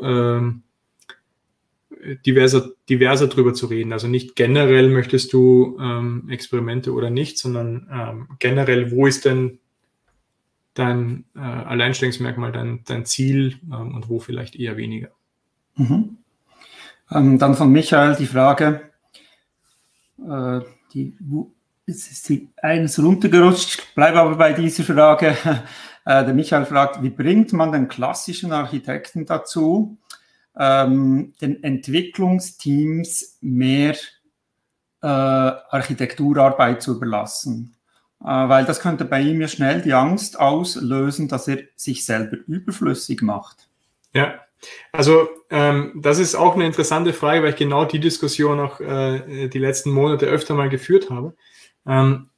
diverser drüber zu reden. Also nicht generell möchtest du Experimente oder nicht, sondern generell, wo ist denn dein Alleinstellungsmerkmal, dein Ziel und wo vielleicht eher weniger. Dann von Michael die Frage, jetzt ist die eines runtergerutscht, bleibe aber bei dieser Frage. Der Michael fragt, wie bringt man den klassischen Architekten dazu, den Entwicklungsteams mehr Architekturarbeit zu überlassen? Weil das könnte bei ihm ja schnell die Angst auslösen, dass er sich selber überflüssig macht. Ja, also das ist auch eine interessante Frage, weil ich genau die Diskussion auch die letzten Monate öfter mal geführt habe.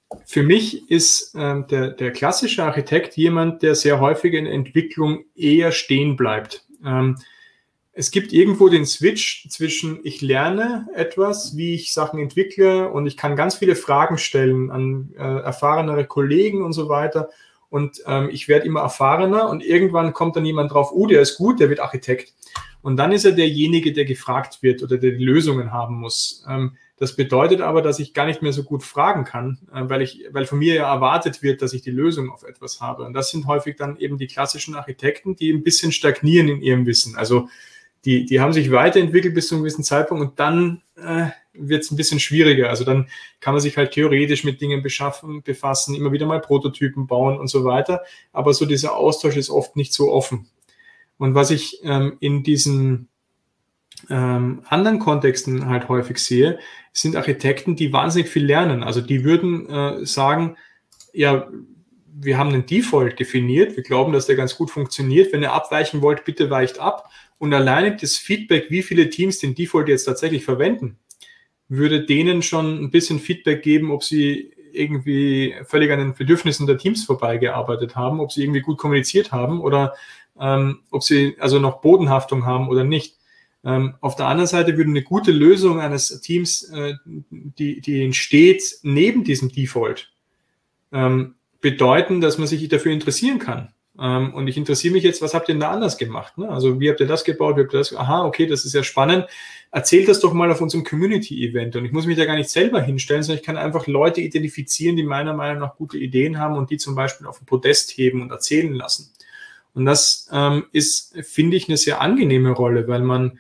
für mich ist der klassische Architekt jemand, der sehr häufig in der Entwicklung eher stehen bleibt. Es gibt irgendwo den Switch zwischen ich lerne etwas, wie ich Sachen entwickle und ich kann ganz viele Fragen stellen an erfahrenere Kollegen und so weiter und ich werde immer erfahrener und irgendwann kommt dann jemand drauf, der ist gut, der wird Architekt. Und dann ist er derjenige, der gefragt wird oder der die Lösungen haben muss. Das bedeutet aber, dass ich gar nicht mehr so gut fragen kann, weil von mir ja erwartet wird, dass ich die Lösung auf etwas habe. Und das sind häufig dann eben die klassischen Architekten, die ein bisschen stagnieren in ihrem Wissen. Also die haben sich weiterentwickelt bis zu einem gewissen Zeitpunkt und dann wird es ein bisschen schwieriger. Also dann kann man sich halt theoretisch mit Dingen befassen, immer wieder mal Prototypen bauen und so weiter. Aber so dieser Austausch ist oft nicht so offen. Und was ich in diesen anderen Kontexten halt häufig sehe, sind Architekten, die wahnsinnig viel lernen. Also die würden sagen, ja, wir haben einen Default definiert, wir glauben, dass der ganz gut funktioniert. Wenn ihr abweichen wollt, bitte weicht ab. Und alleine das Feedback, wie viele Teams den Default jetzt tatsächlich verwenden, würde denen schon ein bisschen Feedback geben, ob sie irgendwie völlig an den Bedürfnissen der Teams vorbeigearbeitet haben, ob sie irgendwie gut kommuniziert haben oder ob sie also noch Bodenhaftung haben oder nicht. Auf der anderen Seite würde eine gute Lösung eines Teams, die entsteht neben diesem Default, bedeuten, dass man sich dafür interessieren kann. Und ich interessiere mich jetzt, was habt ihr denn da anders gemacht? Ne? Also wie habt ihr das gebaut? Wie habt ihr das? Aha, okay, das ist ja spannend. Erzählt das doch mal auf unserem Community-Event. Und ich muss mich da gar nicht selber hinstellen, sondern ich kann einfach Leute identifizieren, die meiner Meinung nach gute Ideen haben und die zum Beispiel auf den Podest heben und erzählen lassen. Und das ist, finde ich, eine sehr angenehme Rolle, weil man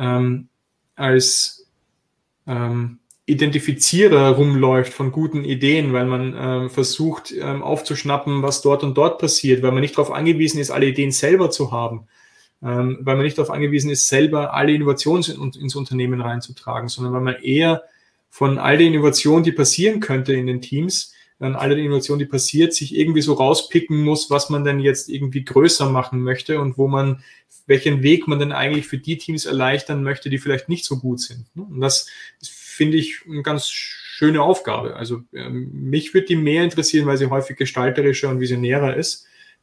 als Identifizierer rumläuft von guten Ideen, weil man versucht aufzuschnappen, was dort und dort passiert, weil man nicht darauf angewiesen ist, alle Ideen selber zu haben, weil man nicht darauf angewiesen ist, selber alle Innovationen ins Unternehmen reinzutragen, sondern weil man eher von all der Innovation, die passieren könnte in den Teams, dann alle die Innovation, die passiert, sich irgendwie so rauspicken muss, was man denn jetzt irgendwie größer machen möchte und welchen Weg man denn eigentlich für die Teams erleichtern möchte, die vielleicht nicht so gut sind. Und das finde ich eine ganz schöne Aufgabe. Also mich würde die mehr interessieren, weil sie häufig gestalterischer und visionärer ist,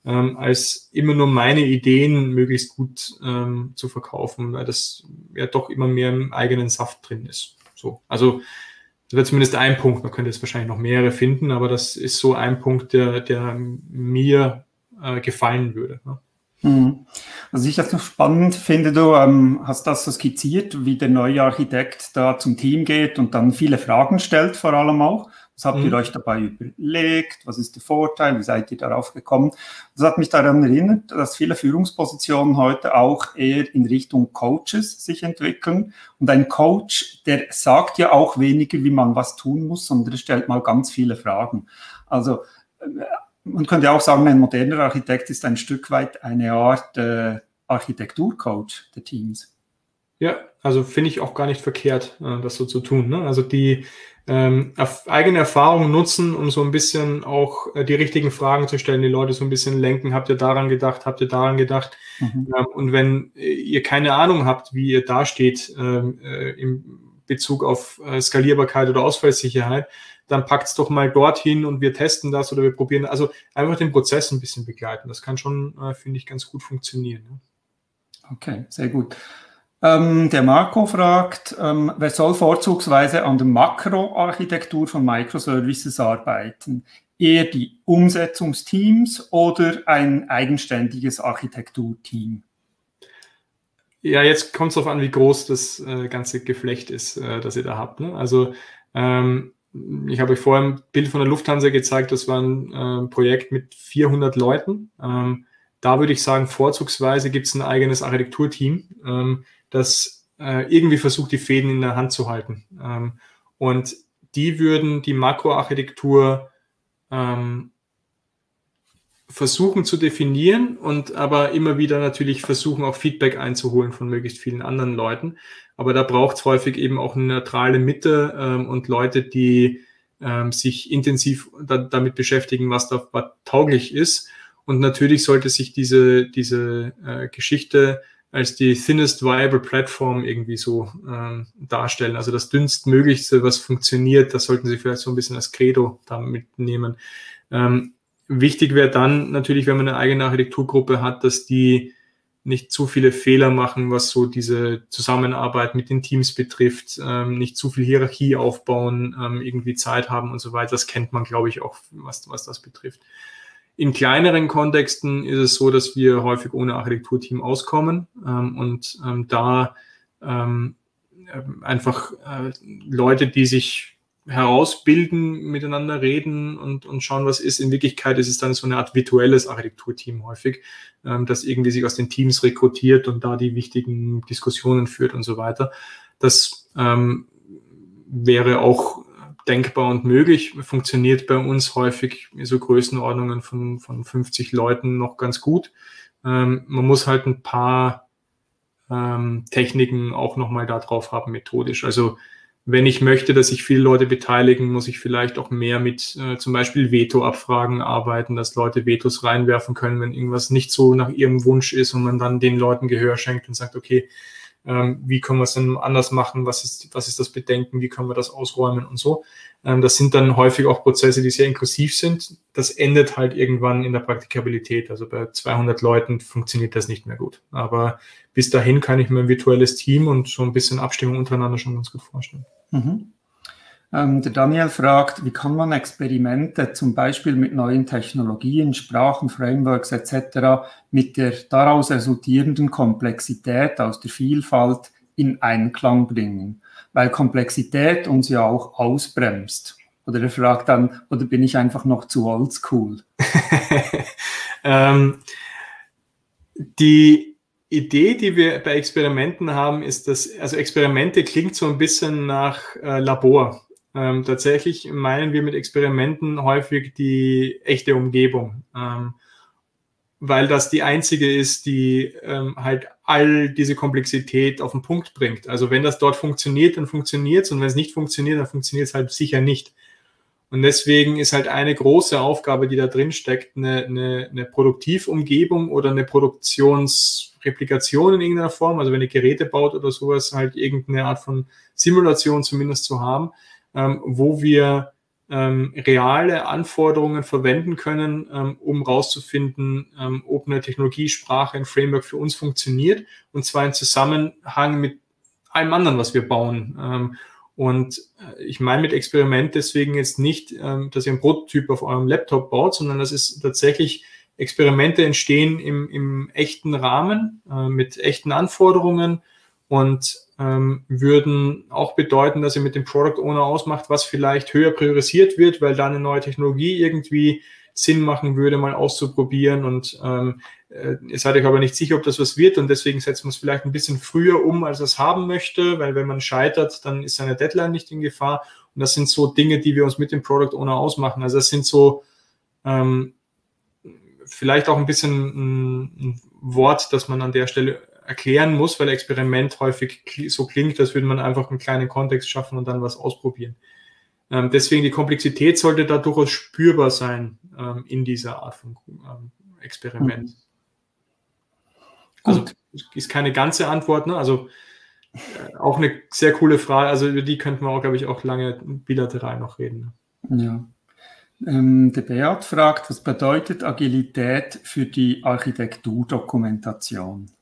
als immer nur meine Ideen möglichst gut zu verkaufen, weil das ja doch immer mehr im eigenen Saft drin ist. So, also das wäre zumindest ein Punkt, man könnte jetzt wahrscheinlich noch mehrere finden, aber das ist so ein Punkt, der mir gefallen würde. Ne? Was ich jetzt noch spannend finde, du hast das so skizziert, wie der neue Architekt da zum Team geht und dann viele Fragen stellt, vor allem auch. Was habt ihr euch dabei überlegt? Was ist der Vorteil? Wie seid ihr darauf gekommen? Das hat mich daran erinnert, dass viele Führungspositionen heute auch eher in Richtung Coaches sich entwickeln. Und ein Coach, der sagt ja auch weniger, wie man was tun muss, sondern der stellt mal ganz viele Fragen. Also man könnte auch sagen, ein moderner Architekt ist ein Stück weit eine Art Architekturcoach der Teams. Ja, also finde ich auch gar nicht verkehrt, das so zu tun. Ne? Also die eigene Erfahrung nutzen, um so ein bisschen auch die richtigen Fragen zu stellen, die Leute so ein bisschen lenken. Habt ihr daran gedacht? Habt ihr daran gedacht? Und wenn ihr keine Ahnung habt, wie ihr dasteht im Bezug auf Skalierbarkeit oder Ausfallsicherheit, dann packt es doch mal dorthin und wir testen das oder wir probieren. Also einfach den Prozess ein bisschen begleiten. Das kann schon, finde ich, ganz gut funktionieren. Ne? Okay, sehr gut. Der Marco fragt, wer soll vorzugsweise an der Makroarchitektur von Microservices arbeiten? Eher die Umsetzungsteams oder ein eigenständiges Architekturteam? Ja, jetzt kommt es darauf an, wie groß das ganze Geflecht ist, das ihr da habt. Ne? Also ich habe euch vorher ein Bild von der Lufthansa gezeigt, das war ein Projekt mit 400 Leuten. Da würde ich sagen, vorzugsweise gibt es ein eigenes Architekturteam, das irgendwie versucht, die Fäden in der Hand zu halten. Und die würden die Makroarchitektur versuchen zu definieren und aber immer wieder natürlich versuchen, auch Feedback einzuholen von möglichst vielen anderen Leuten. Aber da braucht es häufig eben auch eine neutrale Mitte und Leute, die sich intensiv damit beschäftigen, was da tauglich ist. Und natürlich sollte sich diese Geschichte als die thinnest viable Platform irgendwie so darstellen. Also das dünnstmöglichste, was funktioniert, das sollten Sie vielleicht so ein bisschen als Credo da mitnehmen. Wichtig wäre dann natürlich, wenn man eine eigene Architekturgruppe hat, dass die nicht zu viele Fehler machen, was so diese Zusammenarbeit mit den Teams betrifft, nicht zu viel Hierarchie aufbauen, irgendwie Zeit haben und so weiter. Das kennt man, glaube ich, auch, was das betrifft. In kleineren Kontexten ist es so, dass wir häufig ohne Architekturteam auskommen und da einfach Leute, die sich herausbilden, miteinander reden und schauen, was ist. In Wirklichkeit ist es dann so eine Art virtuelles Architekturteam häufig, das irgendwie sich aus den Teams rekrutiert und da die wichtigen Diskussionen führt und so weiter. Das wäre auch denkbar und möglich, funktioniert bei uns häufig so Größenordnungen von 50 Leuten noch ganz gut. Man muss halt ein paar Techniken auch nochmal da drauf haben, methodisch. Also wenn ich möchte, dass sich viele Leute beteiligen, muss ich vielleicht auch mehr mit zum Beispiel Veto-Abfragen arbeiten, dass Leute Vetos reinwerfen können, wenn irgendwas nicht so nach ihrem Wunsch ist und man dann den Leuten Gehör schenkt und sagt, okay, wie können wir es denn anders machen, was ist das Bedenken, wie können wir das ausräumen und so. Das sind dann häufig auch Prozesse, die sehr inklusiv sind. Das endet halt irgendwann in der Praktikabilität. Also bei 200 Leuten funktioniert das nicht mehr gut. Aber bis dahin kann ich mir ein virtuelles Team und so ein bisschen Abstimmung untereinander schon ganz gut vorstellen. Mhm. Der Daniel fragt, wie kann man Experimente zum Beispiel mit neuen Technologien, Sprachen, Frameworks etc. mit der daraus resultierenden Komplexität aus der Vielfalt in Einklang bringen? Weil Komplexität uns ja auch ausbremst. Oder er fragt dann, oder bin ich einfach noch zu oldschool? Die Idee, die wir bei Experimenten haben, ist, dass, also Experimente klingt so ein bisschen nach Labor. Tatsächlich meinen wir mit Experimenten häufig die echte Umgebung, weil das die einzige ist, die halt all diese Komplexität auf den Punkt bringt. Also wenn das dort funktioniert, dann funktioniert es, und wenn es nicht funktioniert, dann funktioniert es halt sicher nicht. Und deswegen ist halt eine große Aufgabe, die da drin steckt, eine Produktivumgebung oder eine Produktionsreplikation in irgendeiner Form, also wenn ihr Geräte baut oder sowas, halt irgendeine Art von Simulation zumindest zu haben, wo wir reale Anforderungen verwenden können, um rauszufinden, ob eine Technologie, Sprache, ein Framework für uns funktioniert, und zwar in Zusammenhang mit allem anderen, was wir bauen. Und ich meine mit Experiment deswegen jetzt nicht, dass ihr einen Prototyp auf eurem Laptop baut, sondern das ist tatsächlich, Experimente entstehen im echten Rahmen, mit echten Anforderungen, und würden auch bedeuten, dass ihr mit dem Product Owner ausmacht, was vielleicht höher priorisiert wird, weil da eine neue Technologie irgendwie Sinn machen würde, mal auszuprobieren, und ihr seid euch aber nicht sicher, ob das was wird, und deswegen setzt man es vielleicht ein bisschen früher um, als es haben möchte, weil wenn man scheitert, dann ist seine Deadline nicht in Gefahr, und das sind so Dinge, die wir uns mit dem Product Owner ausmachen. Also das sind so vielleicht auch ein bisschen ein Wort, das man an der Stelle erklären muss, weil Experiment häufig so klingt, als würde man einfach einen kleinen Kontext schaffen und dann was ausprobieren. Deswegen die Komplexität sollte da durchaus spürbar sein in dieser Art von Experiment. Mhm. Also ist keine ganze Antwort, ne? Also auch eine sehr coole Frage, also über die könnten wir auch, glaube ich, auch lange bilateral noch reden. Ja. Der Beat fragt, was bedeutet Agilität für die Architekturdokumentation?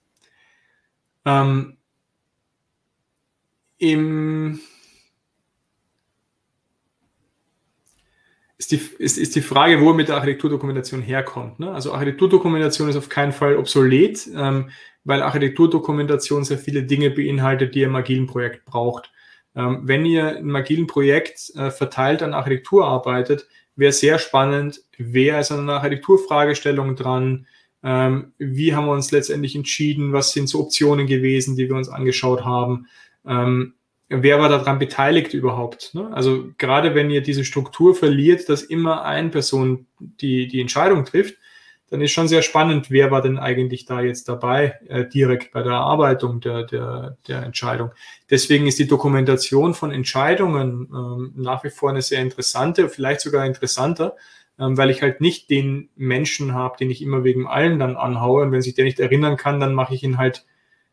Ist die Frage, wo er mit der Architekturdokumentation herkommt. Ne? Also Architekturdokumentation ist auf keinen Fall obsolet, weil Architekturdokumentation sehr viele Dinge beinhaltet, die ihr im agilen Projekt braucht. Wenn ihr im agilen Projekt verteilt an Architektur arbeitet, wäre sehr spannend, wer ist an einer Architekturfragestellung dran, wie haben wir uns letztendlich entschieden, was sind so Optionen gewesen, die wir uns angeschaut haben, wer war daran beteiligt überhaupt. Ne? Also gerade wenn ihr diese Struktur verliert, dass immer eine Person die Entscheidung trifft, dann ist schon sehr spannend, wer war denn eigentlich da jetzt dabei, direkt bei der Erarbeitung der Entscheidung. Deswegen ist die Dokumentation von Entscheidungen nach wie vor eine sehr interessante, vielleicht sogar interessanter, weil ich halt nicht den Menschen habe, den ich immer wegen allen dann anhaue, und wenn sich der nicht erinnern kann, dann mache ich ihn halt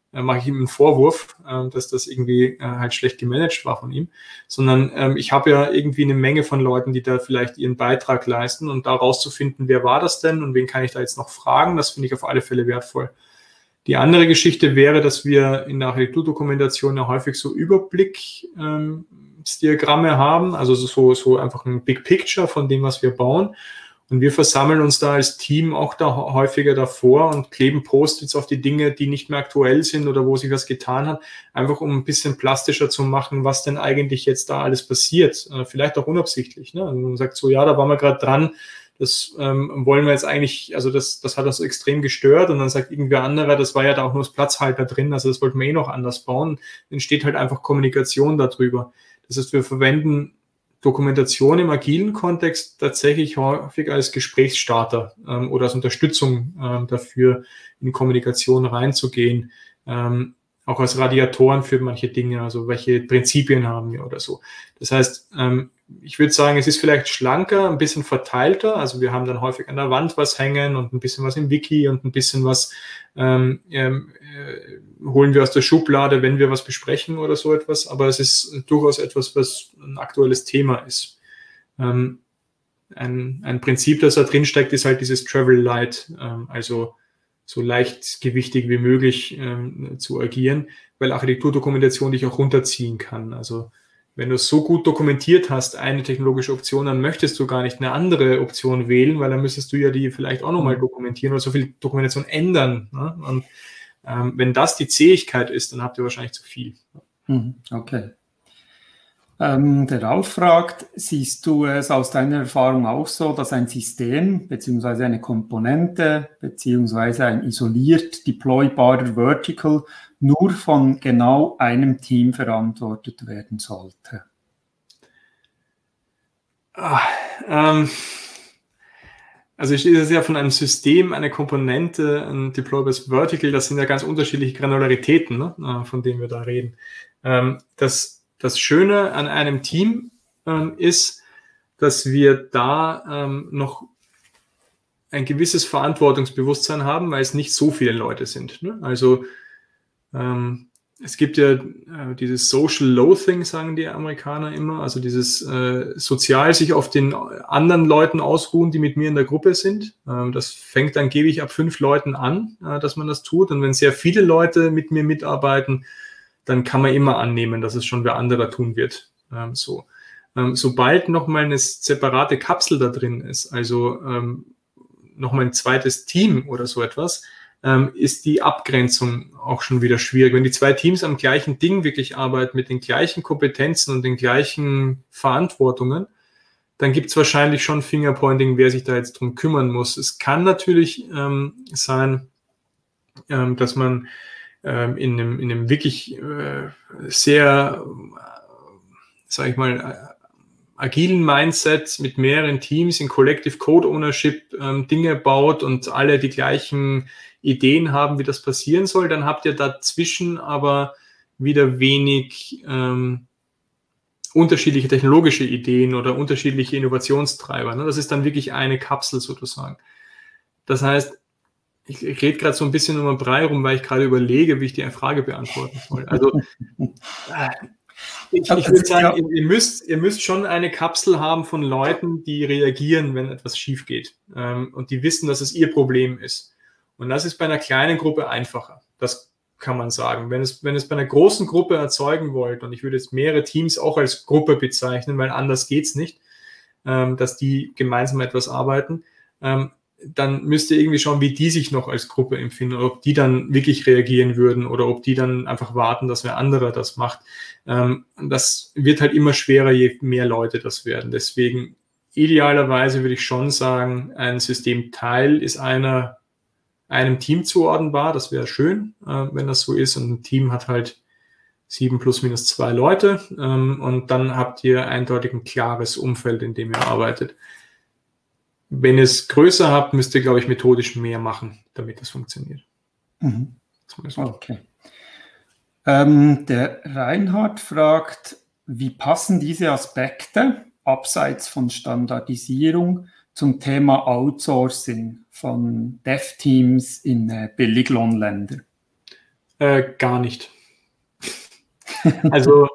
mache ich ihm einen Vorwurf, dass das irgendwie halt schlecht gemanagt war von ihm, sondern ich habe ja irgendwie eine Menge von Leuten, die da vielleicht ihren Beitrag leisten und da rauszufinden, wer war das denn und wen kann ich da jetzt noch fragen, das finde ich auf alle Fälle wertvoll. Die andere Geschichte wäre, dass wir in der Architekturdokumentation ja häufig so Überblicksdiagramme haben, also so einfach ein Big Picture von dem, was wir bauen. Und wir versammeln uns da als Team auch da häufiger davor und kleben Post-its auf die Dinge, die nicht mehr aktuell sind oder wo sich was getan hat, einfach um ein bisschen plastischer zu machen, was denn eigentlich jetzt da alles passiert. Vielleicht auch unabsichtlich. Ne? Also man sagt so, ja, da waren wir gerade dran, das wollen wir jetzt eigentlich, also das hat uns extrem gestört und dann sagt irgendwer anderer, das war ja da auch nur das Platzhalter drin, also das wollten wir eh noch anders bauen. Dann entsteht halt einfach Kommunikation darüber. Das heißt, wir verwenden Dokumentation im agilen Kontext tatsächlich häufig als Gesprächsstarter oder als Unterstützung dafür, in Kommunikation reinzugehen, auch als Radiatoren für manche Dinge, also welche Prinzipien haben wir oder so. Das heißt, ich würde sagen, es ist vielleicht schlanker, ein bisschen verteilter, also wir haben dann häufig an der Wand was hängen und ein bisschen was im Wiki und ein bisschen was holen wir aus der Schublade, wenn wir was besprechen oder so etwas, aber es ist durchaus etwas, was ein aktuelles Thema ist. Ein Prinzip, das da drin steckt, ist halt dieses Travel Light, also so leichtgewichtig wie möglich zu agieren, weil Architekturdokumentation dich auch runterziehen kann. Also wenn du es so gut dokumentiert hast, eine technologische Option, dann möchtest du gar nicht eine andere Option wählen, weil dann müsstest du ja die vielleicht auch nochmal dokumentieren oder so viel Dokumentation ändern. Ne? Und wenn das die Zähigkeit ist, dann habt ihr wahrscheinlich zu viel. Okay. Der Ralf fragt, siehst du es aus deiner Erfahrung auch so, dass ein System bzw. eine Komponente bzw. ein isoliert deploybarer Vertical nur von genau einem Team verantwortet werden sollte? Also ich lese es ja von einem System, eine Komponente, ein Deployables Vertical, das sind ja ganz unterschiedliche Granularitäten, ne, von denen wir da reden. Das Schöne an einem Team ist, dass wir da noch ein gewisses Verantwortungsbewusstsein haben, weil es nicht so viele Leute sind. Ne? Also es gibt ja dieses Social Loathing, sagen die Amerikaner immer, also dieses sozial sich auf den anderen Leuten ausruhen, die mit mir in der Gruppe sind. Das fängt angeblich ab 5 Leuten an, dass man das tut. Und wenn sehr viele Leute mit mir mitarbeiten, dann kann man immer annehmen, dass es schon wer anderer tun wird. Sobald nochmal eine separate Kapsel da drin ist, also nochmal ein zweites Team oder so etwas, ist die Abgrenzung auch schon wieder schwierig. Wenn die 2 Teams am gleichen Ding wirklich arbeiten, mit den gleichen Kompetenzen und den gleichen Verantwortungen, dann gibt es wahrscheinlich schon Fingerpointing, wer sich da jetzt drum kümmern muss. Es kann natürlich sein, dass man in einem wirklich sehr, sage ich mal, agilen Mindset mit mehreren Teams in Collective Code Ownership Dinge baut und alle die gleichen Ideen haben, wie das passieren soll, dann habt ihr dazwischen aber wieder wenig unterschiedliche technologische Ideen oder unterschiedliche Innovationstreiber. Ne? Das ist dann wirklich eine Kapsel sozusagen. Das heißt, ich rede gerade so ein bisschen um den Brei rum, weil ich gerade überlege, wie ich die Frage beantworten soll. Also ich würde sagen, ihr müsst schon eine Kapsel haben von Leuten, die reagieren, wenn etwas schief geht und die wissen, dass es ihr Problem ist. Und das ist bei einer kleinen Gruppe einfacher. Das kann man sagen. Wenn es bei einer großen Gruppe erzeugen wollt, und ich würde jetzt mehrere Teams auch als Gruppe bezeichnen, weil anders geht es nicht, dass die gemeinsam etwas arbeiten, dann müsst ihr irgendwie schauen, wie die sich noch als Gruppe empfinden, oder ob die dann wirklich reagieren würden oder ob die dann einfach warten, dass wer anderer das macht. Das wird halt immer schwerer, je mehr Leute das werden. Deswegen idealerweise würde ich schon sagen, ein Systemteil ist einem Team zuordnenbar. Das wäre schön, wenn das so ist. Und ein Team hat halt 7 plus minus 2 Leute. Und dann habt ihr eindeutig ein klares Umfeld, in dem ihr arbeitet. Wenn ihr es größer habt, müsst ihr, glaube ich, methodisch mehr machen, damit das funktioniert. Mhm. Okay. Der Reinhard fragt, wie passen diese Aspekte abseits von Standardisierung zum Thema Outsourcing von Dev-Teams in Billiglohnländern? Gar nicht. Also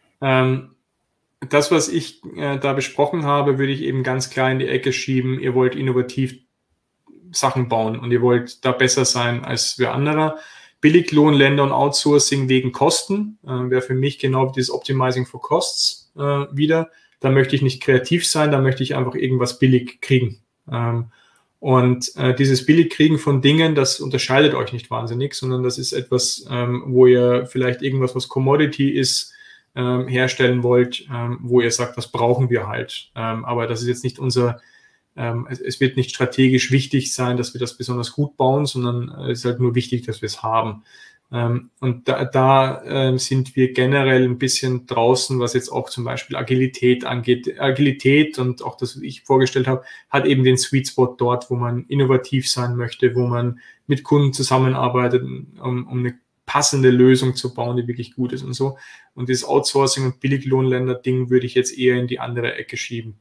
das, was ich da besprochen habe, würde ich eben ganz klar in die Ecke schieben. Ihr wollt innovativ Sachen bauen und ihr wollt da besser sein als wer anderer. Billiglohnländer und Outsourcing wegen Kosten wäre für mich genau dieses Optimizing for Costs wieder. Da möchte ich nicht kreativ sein, da möchte ich einfach irgendwas billig kriegen. Und dieses Billigkriegen von Dingen, das unterscheidet euch nicht wahnsinnig, sondern das ist etwas, wo ihr vielleicht irgendwas, was Commodity ist, herstellen wollt, wo ihr sagt, das brauchen wir halt. Aber das ist jetzt nicht unser, es wird nicht strategisch wichtig sein, dass wir das besonders gut bauen, sondern es ist halt nur wichtig, dass wir es haben. Und da sind wir generell ein bisschen draußen, was jetzt auch zum Beispiel Agilität angeht. Agilität und auch das, was ich vorgestellt habe, hat eben den Sweet Spot dort, wo man innovativ sein möchte, wo man mit Kunden zusammenarbeitet, um eine passende Lösung zu bauen, die wirklich gut ist und so. Und dieses Outsourcing- und Billiglohnländer-Ding würde ich jetzt eher in die andere Ecke schieben.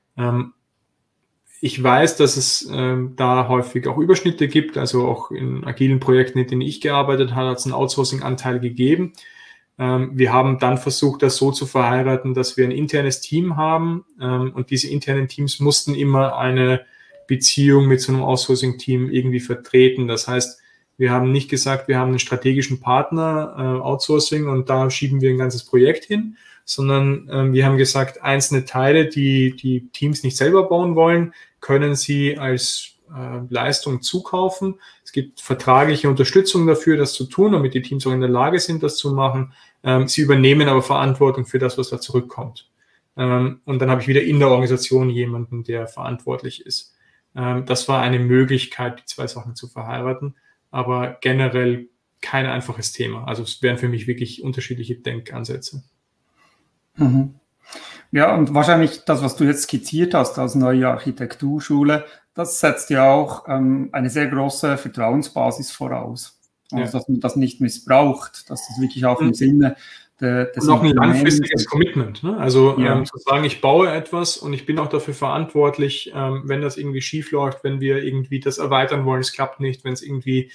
Ich weiß, dass es da häufig auch Überschnitte gibt, also auch in agilen Projekten, in denen ich gearbeitet habe, hat es einen Outsourcing-Anteil gegeben. Wir haben dann versucht, das so zu verheiraten, dass wir ein internes Team haben und diese internen Teams mussten immer eine Beziehung mit so einem Outsourcing-Team irgendwie vertreten. Das heißt, wir haben nicht gesagt, wir haben einen strategischen Partner, Outsourcing, und da schieben wir ein ganzes Projekt hin, sondern wir haben gesagt, einzelne Teile, die Teams nicht selber bauen wollen, können sie als Leistung zukaufen. Es gibt vertragliche Unterstützung dafür, das zu tun, damit die Teams auch in der Lage sind, das zu machen. Sie übernehmen aber Verantwortung für das, was da zurückkommt. Und dann habe ich wieder in der Organisation jemanden, der verantwortlich ist. Das war eine Möglichkeit, die zwei Sachen zu verheiraten, aber generell kein einfaches Thema. Also es wären für mich wirklich unterschiedliche Denkansätze. Mhm. Ja, und wahrscheinlich das, was du jetzt skizziert hast als neue Architekturschule, das setzt ja auch eine sehr große Vertrauensbasis voraus. Also, dass man das nicht missbraucht, dass das wirklich auch im Sinne des und auch ein langfristiges Commitment. Ne? Also zu sagen, ich baue etwas und ich bin auch dafür verantwortlich, wenn das irgendwie schief läuft, wenn wir irgendwie das erweitern wollen, es klappt nicht, wenn es irgendwie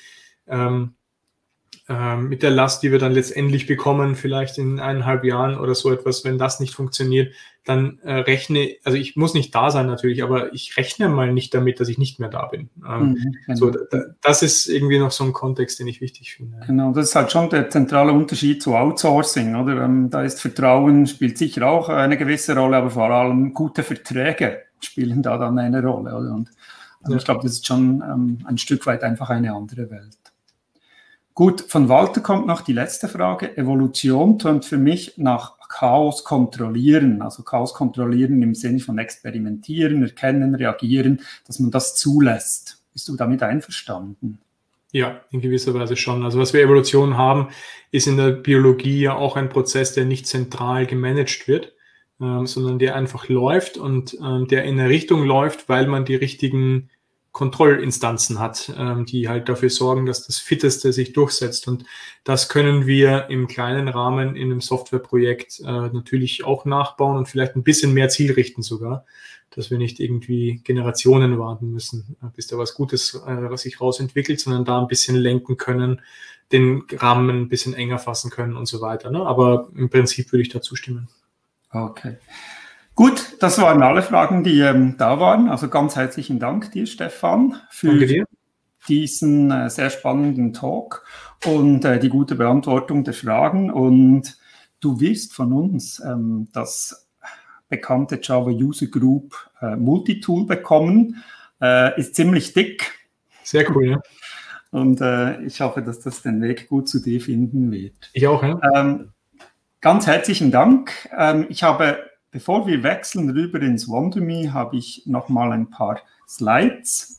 mit der Last, die wir dann letztendlich bekommen, vielleicht in 1,5 Jahren oder so etwas, wenn das nicht funktioniert, dann also ich muss nicht da sein natürlich, aber ich rechne mal nicht damit, dass ich nicht mehr da bin. Genau. So, das ist irgendwie noch so ein Kontext, den ich wichtig finde. Genau, das ist halt schon der zentrale Unterschied zu Outsourcing, oder? Da ist Vertrauen, spielt sicher auch eine gewisse Rolle, aber vor allem gute Verträge spielen da dann eine Rolle, oder? Und ich glaube, das ist schon ein Stück weit einfach eine andere Welt. Gut, von Walter kommt noch die letzte Frage. Evolution tönt für mich nach Chaos kontrollieren, also Chaos kontrollieren im Sinne von experimentieren, erkennen, reagieren, dass man das zulässt. Bist du damit einverstanden? Ja, in gewisser Weise schon. Also was wir Evolution haben, ist in der Biologie ja auch ein Prozess, der nicht zentral gemanagt wird, sondern der einfach läuft und der in eine Richtung läuft, weil man die richtigen Kontrollinstanzen hat, die halt dafür sorgen, dass das Fitteste sich durchsetzt. Und das können wir im kleinen Rahmen in einem Softwareprojekt natürlich auch nachbauen und vielleicht ein bisschen mehr zielrichten sogar, dass wir nicht irgendwie Generationen warten müssen, bis da was Gutes sich rausentwickelt, sondern da ein bisschen lenken können, den Rahmen ein bisschen enger fassen können und so weiter. Ne? Aber im Prinzip würde ich da zustimmen. Okay. Gut, das waren alle Fragen, die da waren. Also ganz herzlichen Dank dir, Stefan, für diesen sehr spannenden Talk und die gute Beantwortung der Fragen. Und du wirst von uns das bekannte Java User Group Multitool bekommen. Ist ziemlich dick. Sehr cool, ja. Und ich hoffe, dass das den Weg gut zu dir finden wird. Ich auch, ja. Ganz herzlichen Dank. Ich habe... Bevor wir wechseln rüber ins Wonder.me, habe ich noch mal ein paar Slides.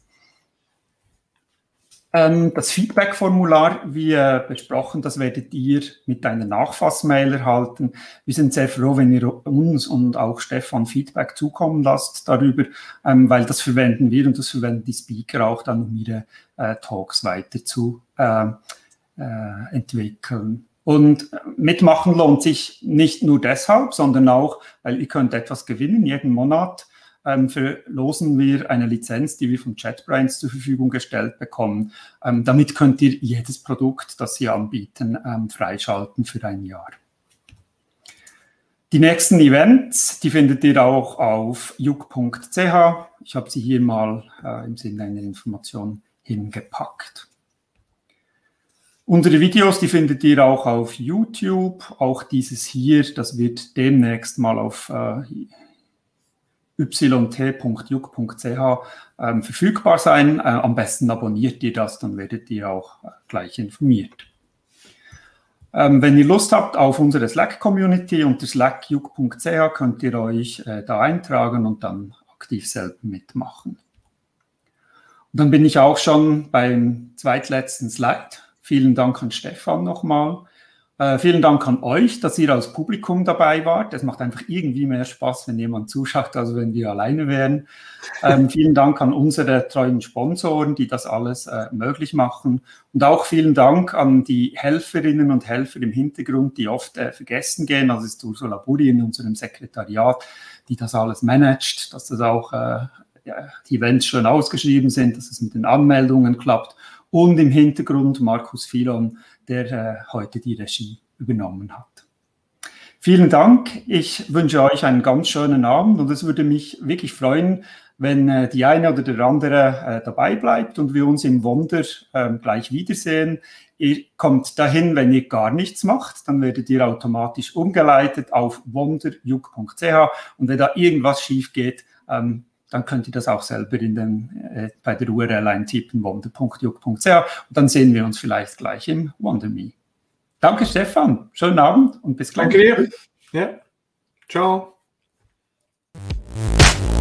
Das Feedback-Formular, wie besprochen, das werdet ihr mit einer Nachfassmail erhalten. Wir sind sehr froh, wenn ihr uns und auch Stefan Feedback zukommen lasst darüber, weil das verwenden wir und das verwenden die Speaker auch dann, um ihre Talks weiter zu entwickeln. Und mitmachen lohnt sich nicht nur deshalb, sondern auch, weil ihr könnt etwas gewinnen jeden Monat. verlosen wir eine Lizenz, die wir von JetBrains zur Verfügung gestellt bekommen. Damit könnt ihr jedes Produkt, das Sie anbieten, freischalten für ein Jahr. Die nächsten Events, die findet ihr auch auf juk.ch. Ich habe sie hier mal im Sinne einer Information hingepackt. Unsere Videos, die findet ihr auch auf YouTube. Auch dieses hier, das wird demnächst mal auf yt.juk.ch verfügbar sein. Am besten abonniert ihr das, dann werdet ihr auch gleich informiert. Wenn ihr Lust habt auf unsere Slack-Community unter slack.juk.ch könnt ihr euch da eintragen und dann aktiv selber mitmachen. Und dann bin ich auch schon beim zweitletzten Slide. Vielen Dank an Stefan nochmal. Vielen Dank an euch, dass ihr als Publikum dabei wart. Es macht einfach irgendwie mehr Spaß, wenn jemand zuschaut, als wenn wir alleine wären. Vielen Dank an unsere treuen Sponsoren, die das alles möglich machen. Und auch vielen Dank an die Helferinnen und Helfer im Hintergrund, die oft vergessen gehen. Also ist Ursula Buri in unserem Sekretariat, die das alles managt, dass das auch die Events schon ausgeschrieben sind, dass es mit den Anmeldungen klappt. Und im Hintergrund Markus Filon, der heute die Regie übernommen hat. Vielen Dank. Ich wünsche euch einen ganz schönen Abend und es würde mich wirklich freuen, wenn die eine oder der andere dabei bleibt und wir uns im Wonder gleich wiedersehen. Ihr kommt dahin, wenn ihr gar nichts macht, dann werdet ihr automatisch umgeleitet auf wonder.juk.ch und wenn da irgendwas schief geht, dann könnt ihr das auch selber bei der URL eintippen, wonder.juk.ch und dann sehen wir uns vielleicht gleich im WonderMe. Danke Stefan, schönen Abend und bis gleich. Danke dir. Ja, ciao.